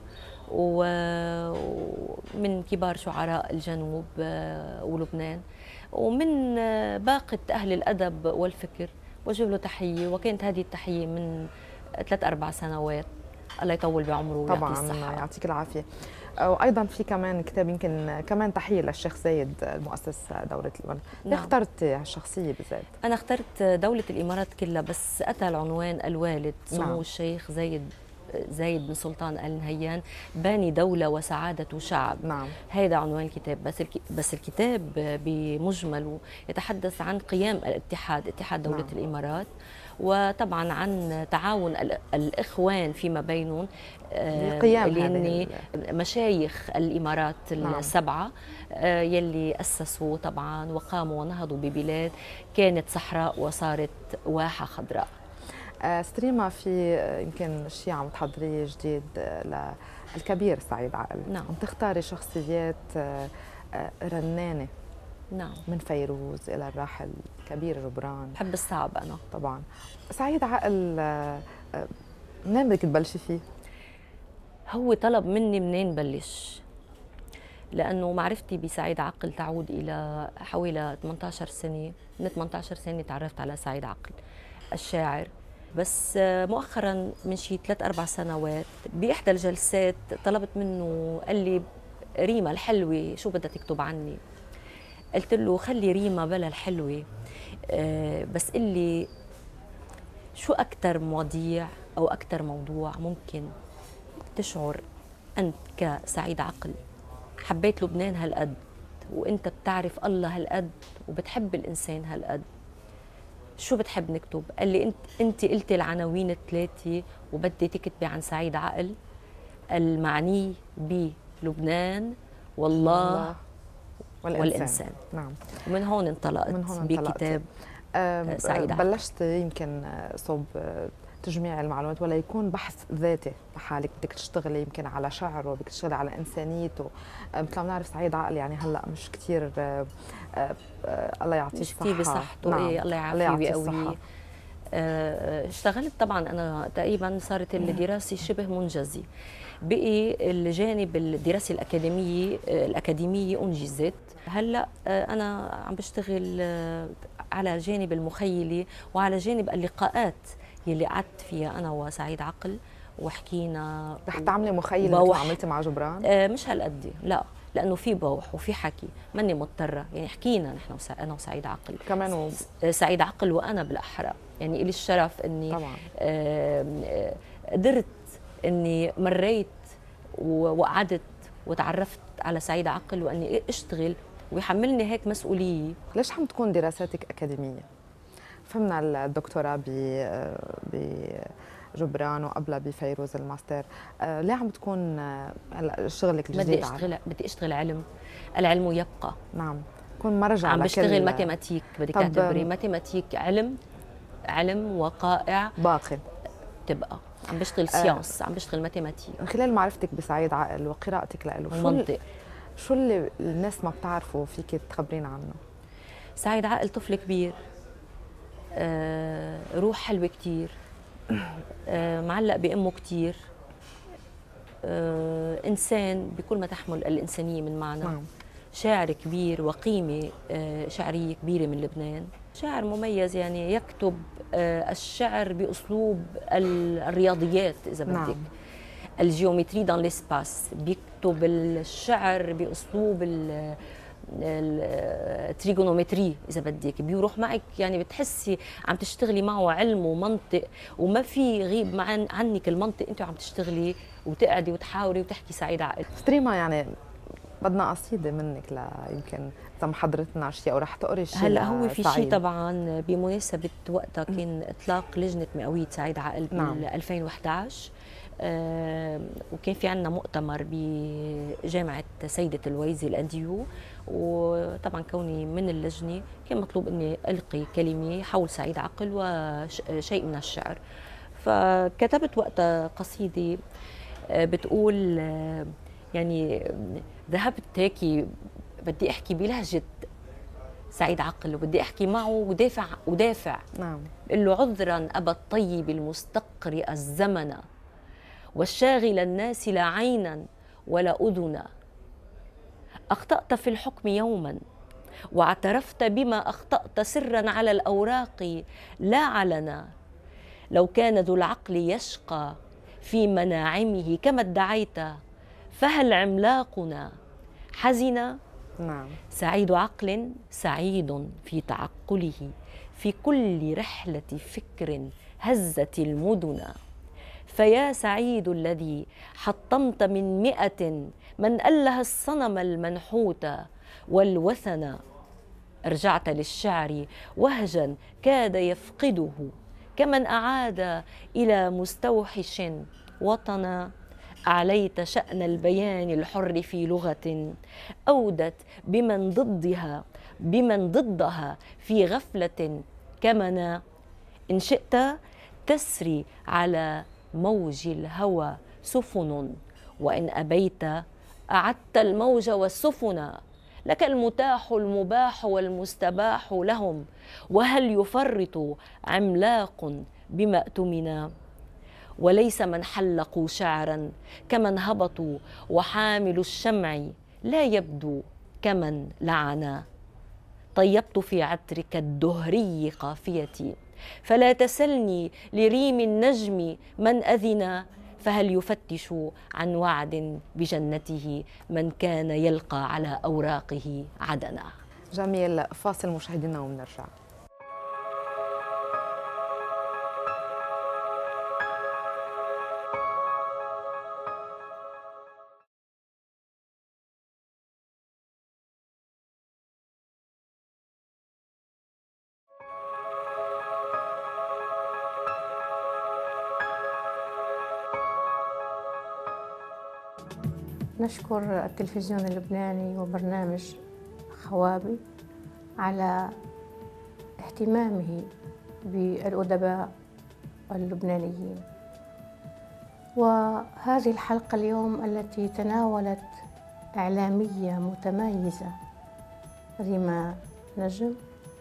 ومن كبار شعراء الجنوب ولبنان، ومن باقة أهل الأدب والفكر، وجه له تحية. وكانت هذه التحية من 3-4 سنوات، الله يطول بعمره ويعطيه طبعا الصحة. يعطيك العافية. وأيضا في كمان كتاب يمكن كمان تحية للشيخ زايد المؤسس دولة الإمارات. ليه نعم. اخترت هالشخصية بالذات؟ أنا اخترت دولة الإمارات كلها، بس أتى العنوان الوالد سمو نعم. الشيخ زايد بن سلطان آل نهيان، باني دولة وسعادة شعب. نعم. هذا عنوان الكتاب. بس الكتاب بمجمله يتحدث عن قيام اتحاد دولة نعم. الإمارات، وطبعا عن تعاون الإخوان فيما بينهم، اللي هن مشايخ الإمارات السبعة، يلي أسسوا طبعا وقاموا ونهضوا ببلاد كانت صحراء وصارت واحة خضراء. ستريما، في يمكن شيء عم تحضريه جديد للكبير سعيد عقل. نعم. عم تختاري شخصيات رنانة. نعم. من فيروز إلى الراحل الكبير جبران. بحب الصعب أنا طبعا. سعيد عقل منين بدك تبلشي فيه؟ هو طلب مني منين بلش، لأنه معرفتي بسعيد عقل تعود إلى حوالي 18 سنة. من 18 سنة تعرفت على سعيد عقل الشاعر، بس مؤخرا من شي 3-4 سنوات بإحدى الجلسات طلبت منه، قال لي: ريما الحلوة شو بدها تكتب عني؟ قلت له خلي ريما بلا الحلوة، بس قلي شو أكتر مواضيع أو أكتر موضوع ممكن تشعر أنت كسعيد عقل حبيت لبنان هالقد، وأنت بتعرف الله هالقد وبتحب الإنسان هالقد، شو بتحب نكتب؟ قال لي أنت قلتي العناوين الثلاثة وبدي تكتبي عن سعيد عقل المعني بلبنان والله والإنسان. نعم. ومن هون انطلقت بكتاب سعيد عقل. بلشت يمكن صوب تجميع المعلومات ولا يكون بحث ذاتي لحالك، بدك تشتغلي يمكن على شعره، بدك تشتغلي على انسانيته. مثل ما بنعرف سعيد عقل يعني هلا مش كثير الله يعطيه الصحه، مش كثير بصحته. نعم. الله يعافيه ويقويه. اشتغلت طبعا انا تقريبا صارت الدراسه شبه منجزه، بقي الجانب الدراسه الاكاديميه انجزت. هلا انا عم بشتغل على جانب المخيله وعلى جانب اللقاءات يلي قعدت فيها انا وسعيد عقل وحكينا. رح تعملي مخيله مثل ما عملتي مع جبران؟ مش هالقد، لا، لانه في بوح وفي حكي، ماني مضطره، يعني حكينا نحن انا وسعيد عقل كمان سعيد عقل وانا بالاحرى، يعني لي الشرف اني طبعا قدرت اني مريت وقعدت وتعرفت على سعيد عقل واني اشتغل ويحملني هيك مسؤوليه. ليش عم تكون دراساتك اكاديميه؟ فهمنا الدكتوراه بجبران وقبلها بفيروز الماستر، ليه عم بتكون شغلك الجديد؟ بدي اشتغل العلم يبقى. نعم، كون مرجع. عم بشتغل ماتيماتيك، بدك تعتبري ماتيماتيك علم وقائع باقي تبقى. عم بشتغل سيانس، عم بشتغل ماتيماتيك. من خلال معرفتك بسعيد عقل وقراءتك له ومنطق، شو اللي الناس ما بتعرفه فيك تخبرينا عنه؟ سعيد عقل طفل كبير، روح حلوة كتير، معلق بأمه كتير، إنسان بكل ما تحمل الإنسانية من معنى. نعم. شاعر كبير وقيمة شعرية كبيرة من لبنان، شاعر مميز، يعني يكتب الشعر بأسلوب الرياضيات إذا بدك. نعم. الجيومتري دان ليسباس، بيكتب الشعر بأسلوب التريغونومتري اذا بدك، بيروح معك، يعني بتحسي عم تشتغلي معه علم ومنطق، وما في غيب عنك المنطق، انت عم تشتغلي وتقعدي وتحاوري وتحكي سعيد عقل. ستريما يعني بدنا قصيده منك يمكن اذا ما حضرتنا شيء او رح تقري شيء. هلا هو في شيء طبعا بمناسبه وقتها كان اطلاق لجنه مئويه سعيد عقل بال 2011، وكان في عندنا مؤتمر بجامعة سيدة الويزي الأنديو، وطبعا كوني من اللجنة كان مطلوب أني ألقي كلمة حول سعيد عقل وشيء من الشعر. فكتبت وقتها قصيدة بتقول يعني ذهبت هيك بدي أحكي بلهجة سعيد عقل وبدي أحكي معه ودافع. نعم. بقول له عذرا أبا الطيب المستقرئ الزمن، والشاغل الناس لا عينا ولا أذنا، أخطأت في الحكم يوما واعترفت بما أخطأت سرا على الأوراق لا علنا، لو كان ذو العقل يشقى في مناعمه كما ادعيت، فهل عملاقنا حزن؟ نعم. سعيد عقل سعيد في تعقله، في كل رحلة فكر هزت المدن، فيا سعيد الذي حطمت من 100 من أله الصنم المنحوت والوثن، أرجعت للشعر وهجا كاد يفقده، كمن أعاد إلى مستوحش وطنا، أعليت شأن البيان الحر في لغة أودت بمن ضدها في غفلة كمنا، إن شئت تسري على موج الهوى سفن، وإن أبيت أعدت الموج والسفن، لك المتاح المباح والمستباح لهم، وهل يفرط عملاق بما اؤتمنا، وليس من حلقوا شعرا كمن هبطوا، وحامل الشمع لا يبدو كمن لعنا، طيبت في عطرك الدهري قافيتي، فلا تسلني لريم النجم من أذنا، فهل يفتش عن وعد بجنته من كان يلقى على أوراقه عدنا. جميل. فاصل مشاهدينا وبنرجع. نشكر التلفزيون اللبناني وبرنامج خوابي على اهتمامه بالأدباء اللبنانيين. وهذه الحلقة اليوم التي تناولت إعلامية متميزة ريما نجم،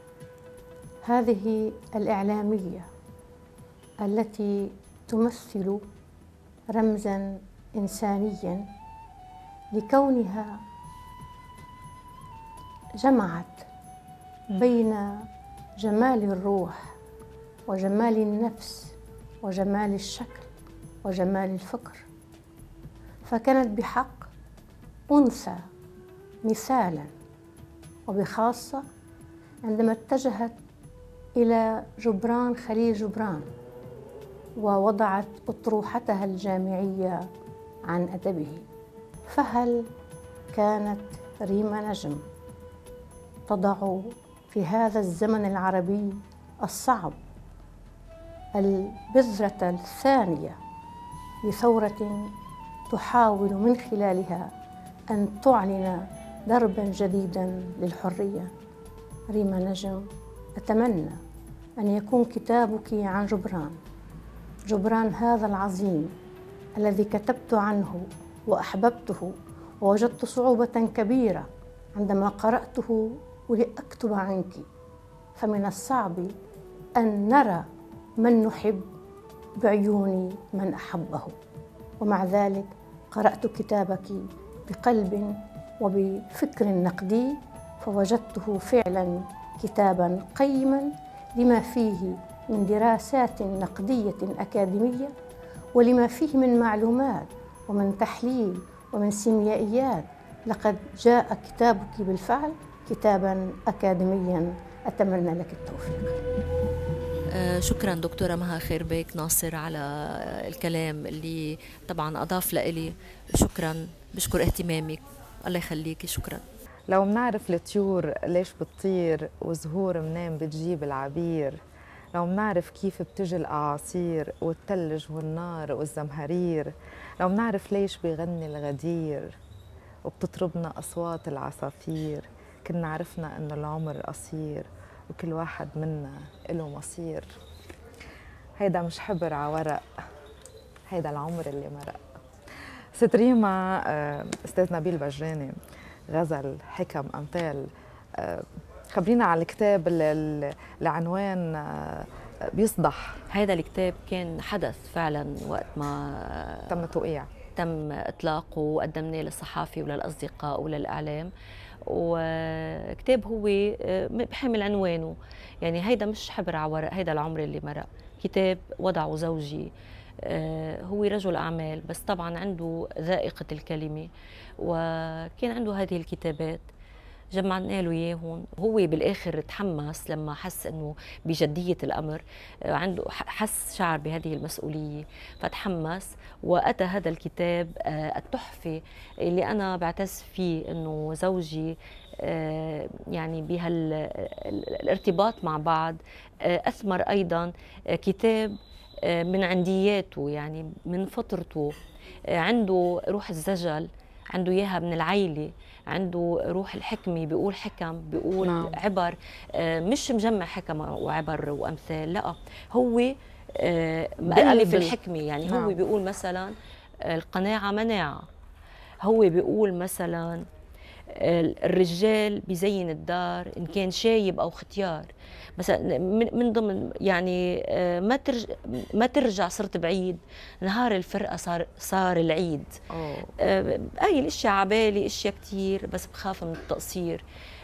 هذه الإعلامية التي تمثل رمزاً إنسانياً لكونها جمعت بين جمال الروح وجمال النفس وجمال الشكل وجمال الفكر، فكانت بحق أنثى مثالاً، وبخاصة عندما اتجهت إلى جبران خليل جبران ووضعت أطروحتها الجامعية عن أدبه. فهل كانت ريما نجم تضع في هذا الزمن العربي الصعب البذرة الثانية لثورة تحاول من خلالها أن تعلن درباً جديداً للحرية؟ ريما نجم، أتمنى أن يكون كتابك عن جبران هذا العظيم الذي كتبت عنه وأحببته، ووجدت صعوبة كبيرة عندما قرأته ولأكتب عنك، فمن الصعب أن نرى من نحب بعيون من أحبه، ومع ذلك قرأت كتابك بقلب وبفكر نقدي، فوجدته فعلا كتابا قيما لما فيه من دراسات نقدية أكاديمية، ولما فيه من معلومات ومن تحليل ومن سيميائيات. لقد جاء كتابك بالفعل كتابا أكاديميا، أتمنى لك التوفيق. شكرا دكتورة مها خيربيك ناصر على الكلام اللي طبعا أضاف لإلي. شكرا، بشكر اهتمامك، الله يخليك. شكرا. لو منعرف الطيور ليش بتطير وزهور منين بتجيب العبير، لو منعرف كيف بتجي الأعاصير والتلج والنار والزمهرير، لو منعرف ليش بيغني الغدير وبتطربنا أصوات العصافير، كنا عرفنا إنه العمر قصير وكل واحد منا له مصير. هيدا مش حبر على ورق، هيدا العمر اللي مرق. ست ريما، أستاذ نبيل بجراني، غزل، حكم، أمثال، خبرينا على الكتاب اللي عنوان بيصدح. هذا الكتاب كان حدث فعلا وقت ما تم توقيع، تم إطلاقه وقدمناه للصحافة وللأصدقاء وللإعلام. وكتاب هو بحمل عنوانه، يعني هيدا مش حبر على ورق، هيدا العمر اللي مرق. كتاب وضعه زوجي، هو رجل أعمال بس طبعا عنده ذائقة الكلمة، وكان عنده هذه الكتابات جمعنا له اياهم. هو بالاخر تحمس لما حس انه بجديه الامر، عنده شعر بهذه المسؤوليه فتحمس واتى هذا الكتاب التحفه اللي انا بعتز فيه، انه زوجي يعني بهالارتباط مع بعض اثمر ايضا كتاب من عندياته، يعني من فطرته. عنده روح الزجل، عنده اياها من العيله، عنده روح الحكمة، بيقول حكم، بيقول نعم. عبر، مش مجمع حكم وعبر وأمثال، لا هو مؤلف الحكمة. يعني نعم. هو بيقول مثلا القناعة مناعة، هو بيقول مثلا الرجال بيزين الدار إن كان شايب أو ختيار. مثلا من ضمن يعني ما ترجع صرت بعيد، نهار الفرقة صار العيد. هاي الاشياء عبالي اشياء كتير، بس بخاف من التقصير.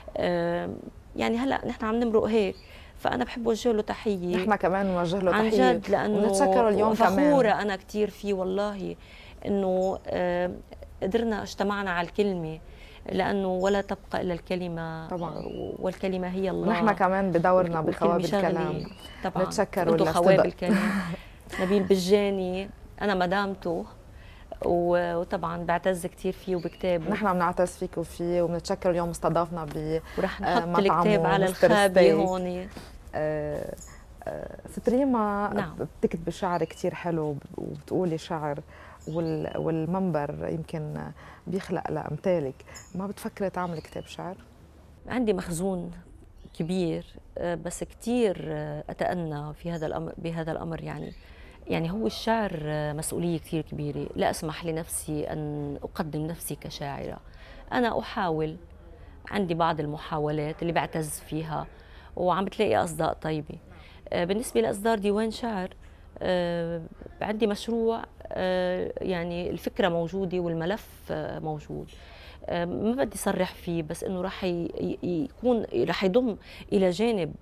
يعني هلا نحن عم نمرق هيك، فانا بحب اوجه له تحيه. نحن كمان نوجه له عن تحيه جد، لانه ونتشكره اليوم فخوره كمان. انا كتير فيه والله، انه قدرنا اجتمعنا على الكلمه، لأنه ولا تبقى إلا الكلمة طبعا. والكلمة هي الله. نحن كمان بدورنا بخواب الكلام طبعا نتشكر انتم خواب الكلام. نبيل بجاني أنا مدامته، وطبعا بعتز كثير فيه وبكتابه. نحن بنعتز فيك وفيه، وبنتشكر اليوم استضافنا ب ورح نحط الكتاب على الخابة هون. ست ريما نعم. بتكتبي شعر كثير حلو وبتقولي شعر، والمنبر يمكن بيخلق لأمثالك. ما بتفكري تعملي كتاب شعر؟ عندي مخزون كبير، بس كثير أتأنى في هذا الأمر بهذا الأمر. يعني هو الشعر مسؤولية كثير كبيرة. لا أسمح لنفسي أن أقدم نفسي كشاعرة. أنا أحاول، عندي بعض المحاولات اللي بعتز فيها وعم بتلاقي أصداء طيبة. بالنسبة لإصدار ديوان شعر، عندي مشروع، يعني الفكرة موجودة والملف موجود. ما بدي صرح فيه، بس انه رح يضم الى جانب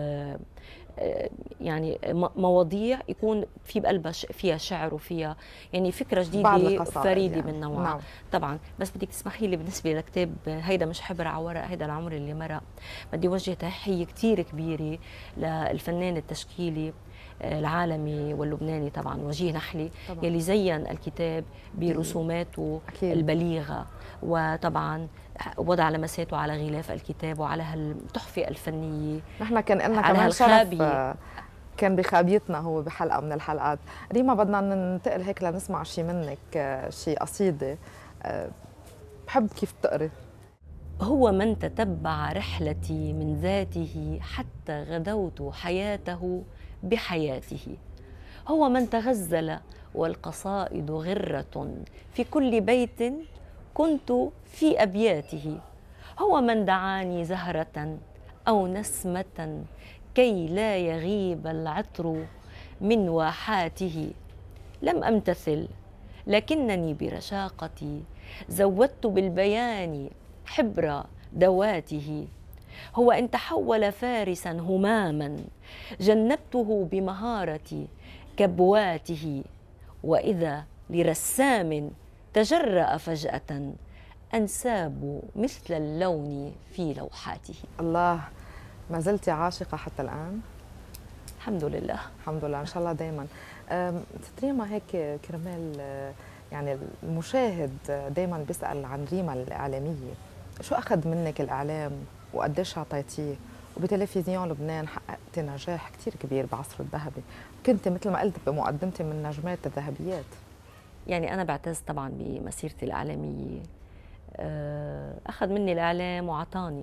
يعني مواضيع يكون في بقلبها فيها شعر وفيها يعني فكره جديده فريده يعني من نوعها. نعم. طبعا بس بدك تسمحي لي بالنسبه لكتاب هيدا مش حبر على ورق، هيدا العمر اللي مرق. بدي اوجه تحيه كثير كبيره للفنان التشكيلي العالمي واللبناني طبعا وجيه نحلي طبعا. يلي زين الكتاب برسوماته البليغه، وطبعا وضع لمساته على غلاف الكتاب وعلى هالتحفه الفنيه. نحن كان لنا كمان شرف كان بخابيتنا هو بحلقه من الحلقات. ريما بدنا ننتقل هيك لنسمع شيء منك، شيء قصيده. بحب كيف بتقري. هو من تتبع رحلتي من ذاته حتى غدوت حياته بحياته. هو من تغزل والقصائد غرة في كل بيت كنت في أبياته. هو من دعاني زهرة أو نسمة كي لا يغيب العطر من واحاته. لم أمتثل لكنني برشاقتي زودت بالبيان حبر دواته. هو إن تحول فارسا هماما جنبته بمهارة كبواته. وإذا لرسام تجرأ فجأة أنساب مثل اللون في لوحاته. الله، ما زلت عاشقة حتى الآن؟ الحمد لله. الحمد لله، إن شاء الله دايما. ست ريما، هيك كرمال يعني المشاهد دايما بيسأل عن ريما الإعلامية، شو أخذ منك الإعلام وقديش عطيتيه؟ وبتلفزيون لبنان حققت نجاح كتير كبير بعصر الذهبي، كنت مثل ما قلت بمقدمتي من نجمات الذهبيات. يعني أنا بعتز طبعا بمسيرتي الإعلامية. أخذ مني الإعلام وعطاني.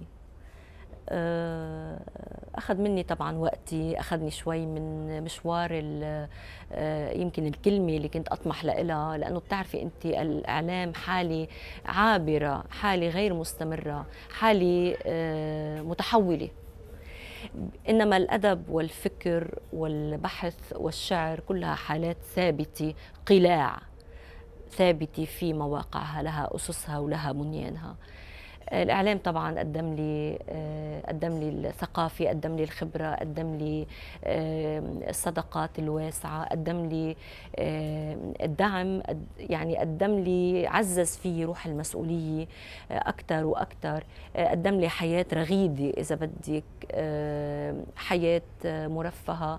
أخذ مني طبعا وقتي، أخذني شوي من مشوار يمكن الكلمة اللي كنت أطمح لها، لأنه بتعرفي أنت الإعلام حالة عابرة، حالة غير مستمرة، حالة متحولة. إنما الأدب والفكر والبحث والشعر كلها حالات ثابتة، قلاع ثابتة في مواقعها، لها أسسها ولها بنيانها. الإعلام طبعا قدم لي الثقافة، قدم لي الخبرة، قدم لي الصداقات الواسعة، قدم لي الدعم، يعني قدم لي، عزز في روح المسؤولية أكثر وأكثر، قدم لي حياة رغيدة إذا بدك، حياة مرفهة.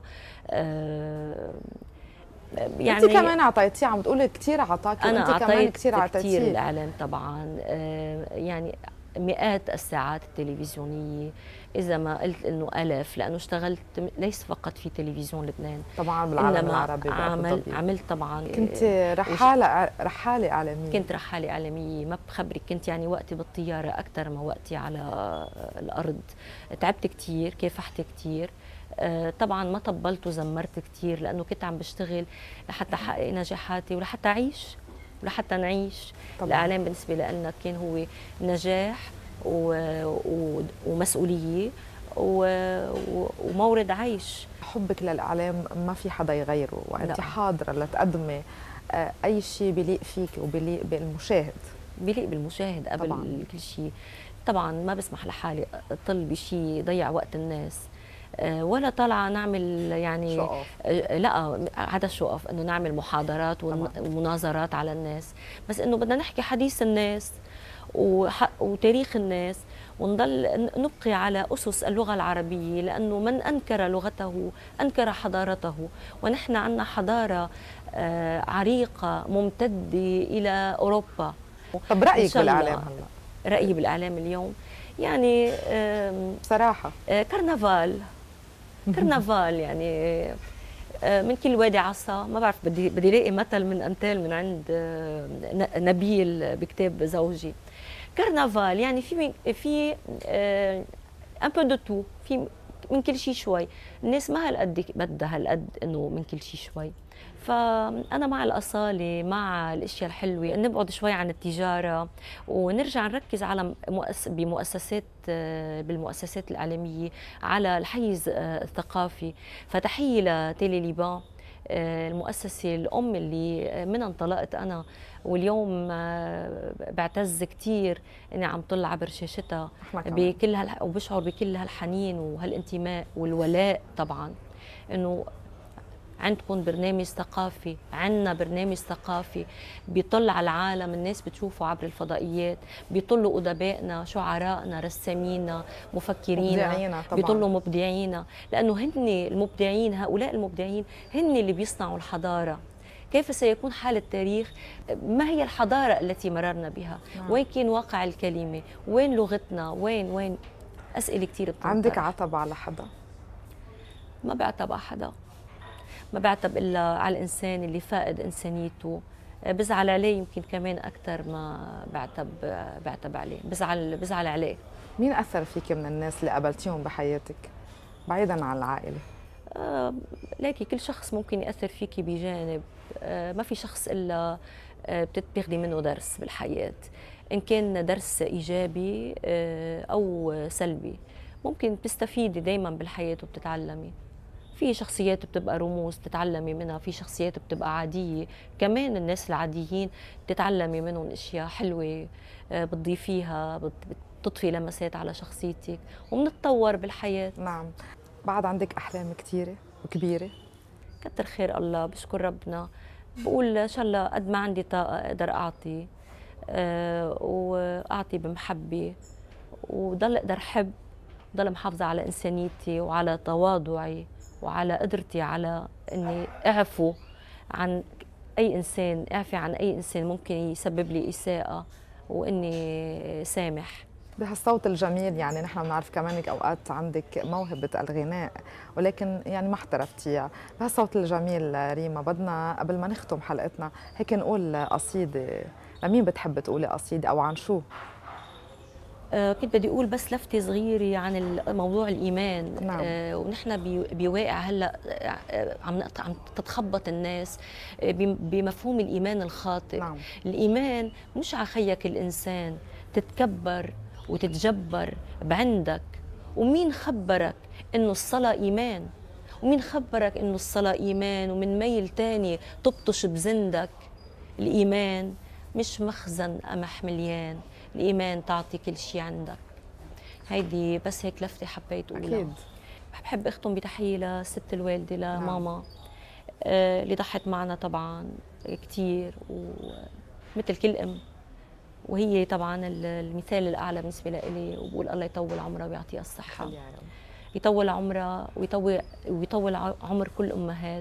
يعني انت كمان عطيتيه، عم تقولي كثير عطاكي، انا وانت كمان كثير عطيتيه. كثير الاعلام طبعا، يعني مئات الساعات التلفزيونيه، اذا ما قلت انه الف، لانه اشتغلت ليس فقط في تلفزيون لبنان، طبعا بالعالم العربي. عملت طبعا، كنت رحاله اعلاميه. كنت رحاله اعلاميه، ما بخبرك، كنت يعني وقتي بالطياره اكثر ما وقتي على الارض. تعبت كثير، كافحت كثير. طبعا ما طبلت وزمرت كثير، لانه كنت عم بشتغل لحتى احقق نجاحاتي ولحتى اعيش ولحتى نعيش. طبعا. الاعلام بالنسبه لنا كان هو نجاح ومسؤوليه ومورد عيش. حبك للاعلام ما في حدا يغيره، وانت حاضره لتقدمي اي شيء بيليق فيك وبيليق بالمشاهد. بيليق بالمشاهد قبل طبعاً. كل شيء. طبعا ما بسمح لحالي اطل بشيء يضيع وقت الناس، ولا طالعه نعمل يعني لا هذا شوقف انه نعمل محاضرات ومناظرات على الناس، بس انه بدنا نحكي حديث الناس وتاريخ الناس، ونضل نبقي على أسس اللغة العربية، لأنه من أنكر لغته أنكر حضارته، ونحن عندنا حضارة عريقة ممتدة إلى أوروبا. طب رأيك بالإعلام هلا؟ رأيي بالإعلام اليوم يعني بصراحة كرنفال يعني من كل وادي عصا. ما بعرف، بدي لاقي مثل من أمثال من عند نبيل بكتاب زوجي. كرنفال يعني في ان بو دو تو، في من كل شيء شوي. الناس ما هالقد بدها هالقد انه من كل شيء شوي. فأنا مع الأصالة، مع الأشياء الحلوة، نبعد شوي عن التجارة ونرجع نركز على بالمؤسسات الإعلامية على الحيز الثقافي. فتحية لتيلي ليبان، المؤسسة الأم اللي منها انطلقت أنا، واليوم بعتز كتير إني عم طل عبر شاشتها بكل وبشعر بكل هالحنين وهالانتماء والولاء. طبعا إنه عندكم برنامج ثقافي، عندنا برنامج ثقافي بيطل على العالم، الناس بتشوفه عبر الفضائيات، بيطلوا أدبائنا، شعرائنا، رسامينا، مفكرينا، بيطلوا مبدعينا، لأنه هن المبدعين، هؤلاء المبدعين هن اللي بيصنعوا الحضارة. كيف سيكون حال التاريخ؟ ما هي الحضارة التي مررنا بها؟ وين كان واقع الكلمة؟ وين لغتنا؟ وين أسئلة كتير بتنطرح. عندك عتب على حدا؟ ما بعتب على حدا، ما بعتب إلا على الإنسان اللي فاقد إنسانيته. بزعل عليه يمكن كمان أكثر ما بعتب عليه، بزعل عليه. مين أثر فيك من الناس اللي قابلتيهم بحياتك بعيدا عن العائلة؟ لكن كل شخص ممكن يأثر فيكي بجانب. ما في شخص إلا بتاخدي منه درس بالحياة، إن كان درس إيجابي أو سلبي. ممكن تستفيدي دايما بالحياة وبتتعلمي. في شخصيات بتبقى رموز تتعلمي منها، في شخصيات بتبقى عادية، كمان الناس العاديين بتتعلمي منهم اشياء حلوة بتضيفيها، بتضفي لمسات على شخصيتك، وبنتطور بالحياة. نعم. بعد عندك أحلام كتيرة وكبيرة؟ كتر خير الله، بشكر ربنا. بقول إن شاء الله قد ما عندي طاقة أقدر أعطي، وأعطي بمحبة، وضل أقدر أحب، ضل محافظة على إنسانيتي وعلى تواضعي وعلى قدرتي على اني اعفو عن اي انسان، اعفي عن اي انسان ممكن يسبب لي اساءه، واني سامح. بهالصوت الجميل، يعني نحن بنعرف كمان اوقات عندك موهبه الغناء ولكن يعني ما احترفتيها. بهالصوت الجميل ريما، بدنا قبل ما نختم حلقتنا هيك نقول قصيده. لمين بتحب تقولي قصيده او عن شو؟ كنت بدي اقول بس لفتة صغيرة عن موضوع الإيمان. نعم. ونحن بواقع هلا عم تتخبط الناس بمفهوم الإيمان الخاطئ. نعم. الإيمان مش على خيك الإنسان تتكبر وتتجبر بعندك. ومين خبرك إنه الصلاة إيمان؟ ومين خبرك إنه الصلاة إيمان ومن ميل تاني تبطش بزندك؟ الإيمان مش مخزن قمح مليان، الإيمان تعطي كل شيء عندك. هيدي بس هيك لفتة حبيت أقولها. أكيد. بحب أختم بتحية لست الوالدة لماما. اللي ضحت معنا طبعا كتير، ومثل كل أم، وهي طبعا المثال الأعلى بالنسبة لإلي. وبقول الله يطول عمرها ويعطيها الصحة، يطول عمرها ويطول عمر كل الأمهات،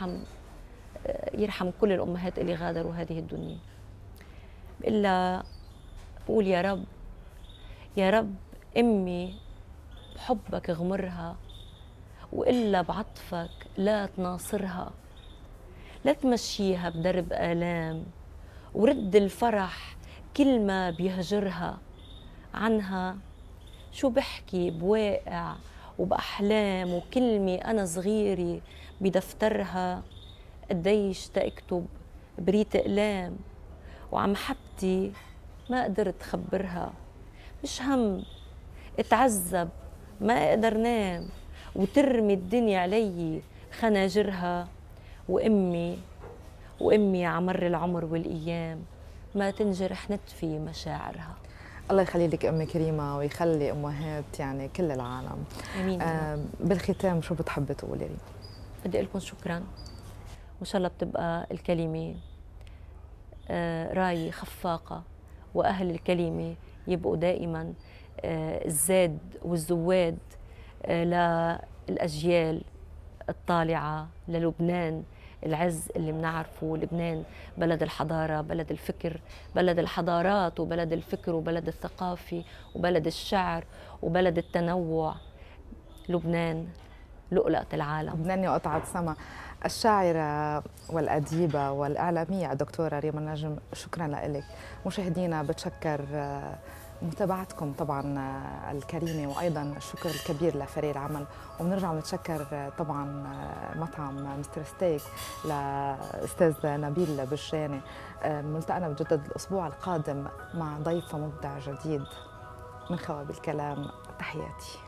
يرحم كل الأمهات اللي غادروا هذه الدنيا. إلا بقول يا رب، يا رب أمي بحبك اغمرها، وإلا بعطفك لا تناصرها، لا تمشيها بدرب آلام، ورد الفرح كل ما بيهجرها. عنها شو بحكي بواقع وبأحلام وكلمة أنا صغيرة بدفترها، قديش تأكتب بريت أقلام، وعم حبتي ما قدرت خبرها. مش هم اتعذب ما اقدر نام، وترمي الدنيا علي خناجرها. وامي عمر العمر والايام ما تنجرح نتفي مشاعرها. الله يخلي لك امي كريمه ويخلي امهات يعني كل العالم. امين. بالختام شو بتحبي تقولي لي؟ بدي اقول لكم شكرا، وان شاء الله بتبقى الكلمه رايه خفاقه وأهل الكلمة يبقوا دائما الزاد والزواد للأجيال الطالعة للبنان العز اللي بنعرفه. لبنان بلد الحضارة، بلد الفكر، بلد الحضارات، وبلد الفكر، وبلد الثقافة، وبلد الشعر، وبلد التنوع. لبنان لؤلؤة العالم. لبنان قطعة سما. الشاعرة والأديبة والإعلامية الدكتورة ريما النجم، شكرا لك. مشاهدينا بتشكر متابعتكم طبعا الكريمة، وأيضا الشكر الكبير لفريق العمل. وبنرجع نتشكر طبعا مطعم مستر ستيك لأستاذ نبيل بشراني. ملتقانا بجدد الأسبوع القادم مع ضيف مبدع جديد من خوابي الكلام. تحياتي.